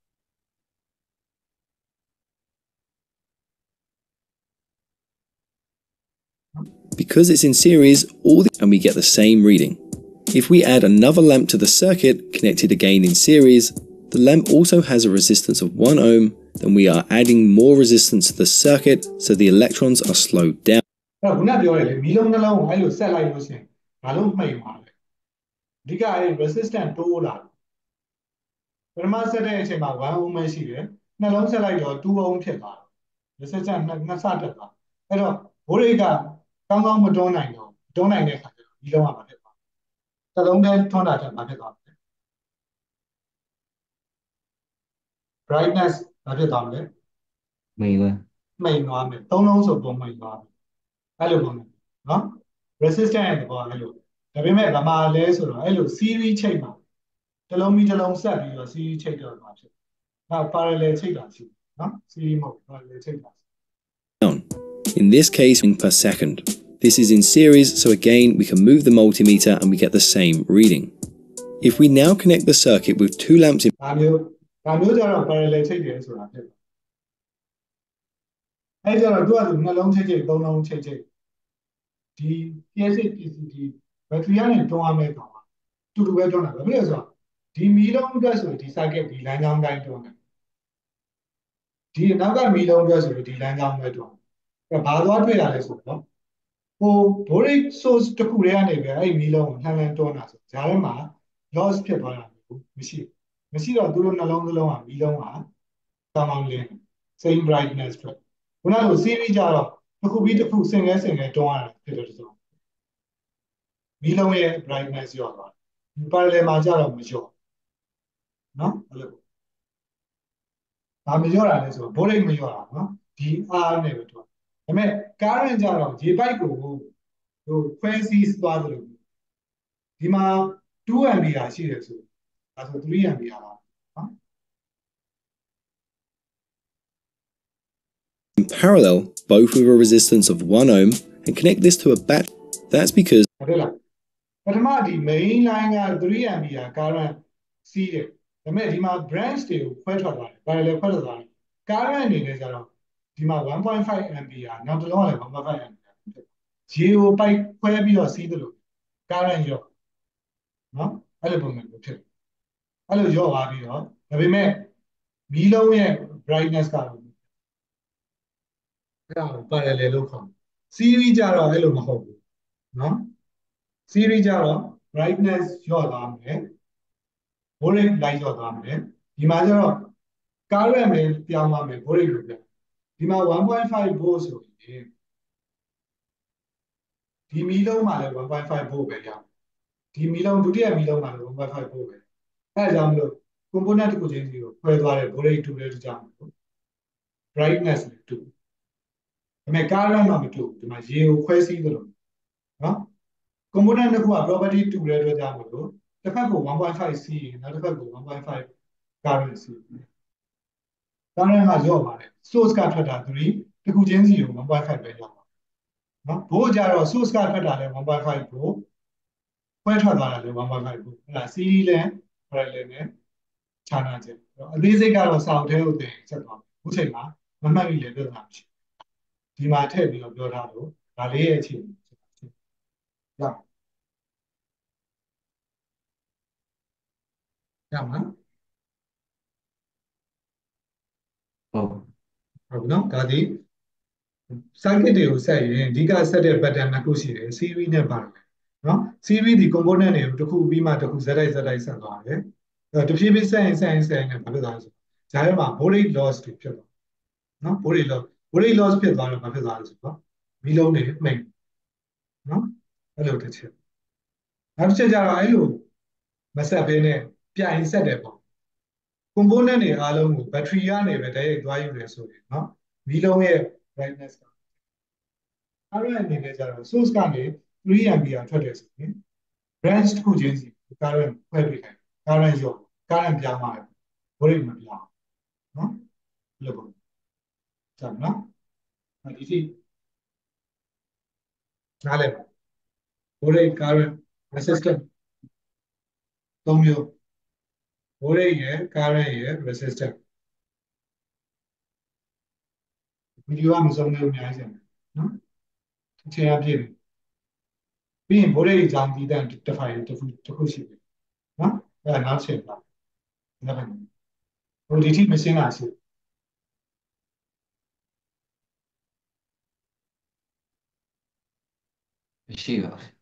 A: Because it's in series, all the, and we get the same reading. If we add another lamp to the circuit, connected again in series, the lamp also has a resistance of one ohm, then we are adding more resistance to the circuit, so the electrons are slowed down.
B: အဲ့ခုနပြောရလေမီးလုံးနှလုံးကိုအဲ့လိုဆက်လိုက်လို့ရှိရင်ဘာလို့မှိတ်မှာလဲအဓိကအဲ့ resistance တိုးလာပထမဆက်တဲ့အချိန်မှာ one ohm ပဲရှိတယ်နှလုံးဆက်လိုက်တော့ two ohm ဖြစ်သွားတယ် resistance နှစ်ဆတက်သွားအဲ့တော့ဘိုးရိတ်ကကောင်းကောင်းမတွန်းနိုင်တော့တွန်းနိုင်တဲ့အခါကျတော့မီးလုံးကမဖြစ်သွားတစ်လုံးတည်းတွန်းတာတက်မဖြစ်သွားဘူး brightness မဖြစ်သွားဘူးလေ
C: မိန်သွား
B: မှိန်သွားမယ်သုံးလုံးဆိုပုံမှန်သွားမယ်အဲ့လိုပုံမှန်နော် resistance ရဲ့သဘောအဲ့လိုဒါပေမဲ့ဗမာလဲဆိုတော့အဲ့လို series ချိတ်မှာတစ်လုံးပြီးတစ်လုံးဆက်ပြီးတော့ series ချိတ်တော့မှာဖြစ်နောက် parallel ချိတ်တာရှိနော် series မဟုတ် parallel ချိတ်တာ
A: In this case, per second. This is in series, so again we can move the multimeter and we get the same reading. If we now connect the circuit with two lamps in
B: ဒါမျိုးဒါမျိုးကြတော့ parallel ချိတ်တယ်ဆိုတာဖြစ်တယ်အဲ့ကြတော့သူကသူနှလုံးချိတ်ချိတ်သုံးလုံးချိတ်ချိတ်ဒီ P S A P C D ဘက်ထရီကနေတွန်းရမယ့်ကောင်ပါတူတူပဲတွန်းတာဘာဖြစ်လဲဆိုတော့ဒီမီးလုံးအတွက်ဆိုဒီ circuit ဒီလမ်းကြောင်းတိုင်းတွန်းတယ်ဒီနောက်ကမီးလုံးအတွက်ဆိုဒီလမ်းကြောင်းပဲတွန်းအဲ့ဘာသွားတွေ့တာလဲဆိုတော့ဟို boric source တစ်ခုတည်းကနေပဲအဲ့မီးလုံးကိုလှမ်းလှမ်းတွန်းတာဆိုဂျာထဲမှာ loss ဖြစ်သွားတာမရှိမရှိတော့သူတို့နှလုံးသလုံးကမီးလုံးကတောင်းတောင်းလင်း same brightness ဖြစ်ခုနကလို series ကြတော့တစ်ခုပြီးတစ်ခုစင်ငယ်စင်ငယ်တွန်းရတာဖြစ်တယ်ဆိုမီးလုံးရဲ့ brightness ရောသွားတယ် parallel မှာကြတော့မရောနော်အဲ့လိုဘာမရောတာလဲဆိုတော့ boric မရောတာနော်ဒီ R နဲ့ပဲတွန်းဒါပေမဲ့ current ကြတော့ရေပိုက်ကိုဟိုခွဲစည်းသွားသလိုဒီမှာ two ampere ရှိတယ်ဆိုဒါဆို three ampere ပါနော်
A: in parallel, both with a resistance of one ohm, and connect this to a battery. That's because
B: ဟုတ်လားပထမဒီ main line က three ampere current စီးတယ်ဒါပေမဲ့ဒီမှာ branch တွေကိုခွဲထွက်သွားတယ် parallel ခွဲထွက်သွားတယ် current အနေနဲ့ကျတော့ဒီမှာ one point five ampere နောက်တစ်လုံးကလည်း one point five ampere ရေကိုပိုက်ခွဲပြီးတော့စီးသလို current ရောနော်အဲ့လိုပုံစံမျိုးဖြစ်တယ်အဲ့လိုရောသွားပြီးတော့ဒါပေမဲ့မီးလုံးရဲ့ brightness ကတော့အဲ့ဒါကို parallel လို့ခေါ်တယ် series ကြတော့အဲ့လိုမဟုတ်ဘူးနော် series ကြတော့ brightness ရောသွားမယ် voltage light ရောသွားမယ်ဒီမှာကျတော့ current ပဲပြောင်းသွားမယ် voltage လို့ပြောဒီမှာ one point five volt ဆိုရင်ဒီမီးလုံးမှာလည်း one point five volt ပဲရဒီမီးလုံးဒုတိယမီးလုံးမှာလည်း one point five volt ပဲအဲဒါကြောင့်မလို့ component တစ်ခုချင်းစီကိုခွဲသွားတဲ့ voltage တူတဲ့ကြောင့် brightness လည်းတူဒါပေမဲ့ current မှမတူဒီမှာရေကိုခွဲစည်းသလိုနော် component တစ်ခုက property တူတဲ့အတွက်ကြောင့်မလို့တစ်ဖက်ကို one point five စီးရင်နောက်တစ်ဖက်ကို one point five current C V current ကရော့ပါတယ် source ကထွက်တာthree တစ်ခုချင်းစီကိုone point five ပဲရောက်ပါနော်ဘိုးကြတော့ source ကထွက်တာလဲone point five ကိုခွဲထွက်သွားတာလဲone point five ကိုအဲ့ဒါ series လဲ parallel နဲ့ခြားနာချက်အသေးစိတ်ကတော့စာအုပ်ထဲကိုသင်ချက်သွားမယ်အခုချိန်မှာမမှတ်မိလဲပြဿနာမရှိဒီမှာထည့်ပြီးတော့ပြောထားလို့ဒါလေးရဲ့အခြေအနေရအောင်ရမှာ
C: ဟုတ်
B: ဟုတ်နော်ဒါဒီ circuit တွေကိုဆက်ရင်အဓိကဆက်တဲ့ pattern နှစ်ခုရှိတယ် series နဲ့ပါတယ်နော် series ဒီ component တွေကိုတစ်ခုပြီးမှတစ်ခုဇက်တိုက်ဇက်တိုက်ဆက်သွားတယ်အဲတဖြည်းဖြည်းဆက်ရင်ဆက်ရင်ဆက်ရင်ဘာဖြစ်သွားလဲဆိုဂျာထဲမှာ voltage loss တွေဖြစ်သွားနော် voltage loss voltage loss ဖြစ်သွားတော့ဘာဖြစ်သွားလဲဆိုတော့မီးလုံးတွေမှိန်နော်အဲ့လိုတစ်ချက်နောက်တစ်ချက်ကျတော့အဲ့လိုမဆက်ဘဲနဲ့ပြိုင်ဆက်တယ်ပေါ့ component တွေအားလုံးကို battery ကနေပဲတည်းရဲ့သွားယူတယ်ဆိုရင်နော်မီးလုံးရဲ့ brightness ကအဲ့ဒါအနေနဲ့ကျတော့ source ကနေ three ampere ထွက်တယ်ဆိုရင် branch တစ်ခုချင်းစီ current ခွဲပေးတယ် current ရော current ပြောင်းသွားတယ် voltage မပြောင်းနော်ဘယ်လိုပေါ့ကျန်နော်ဒီစီနားလည်ပါ voltage current resistance သုံးမျိုး voltage ရယ် current ရယ် resistance ဗီဒီယိုကမဆုံးသေးဘူးအများကြီးနော်အချိန်အပြည့်ပြီးရင် voltage အကြောင်းဒီတန်တစ်ဖိုင်တစ်ခုတစ်ခုရှိတယ်နော်အဲ့ဒါနောက်ချိန်ပါနောက်ပိုင်းဟိုဒီထိမရှင်းတာရှိ
C: ရှိပါဘူး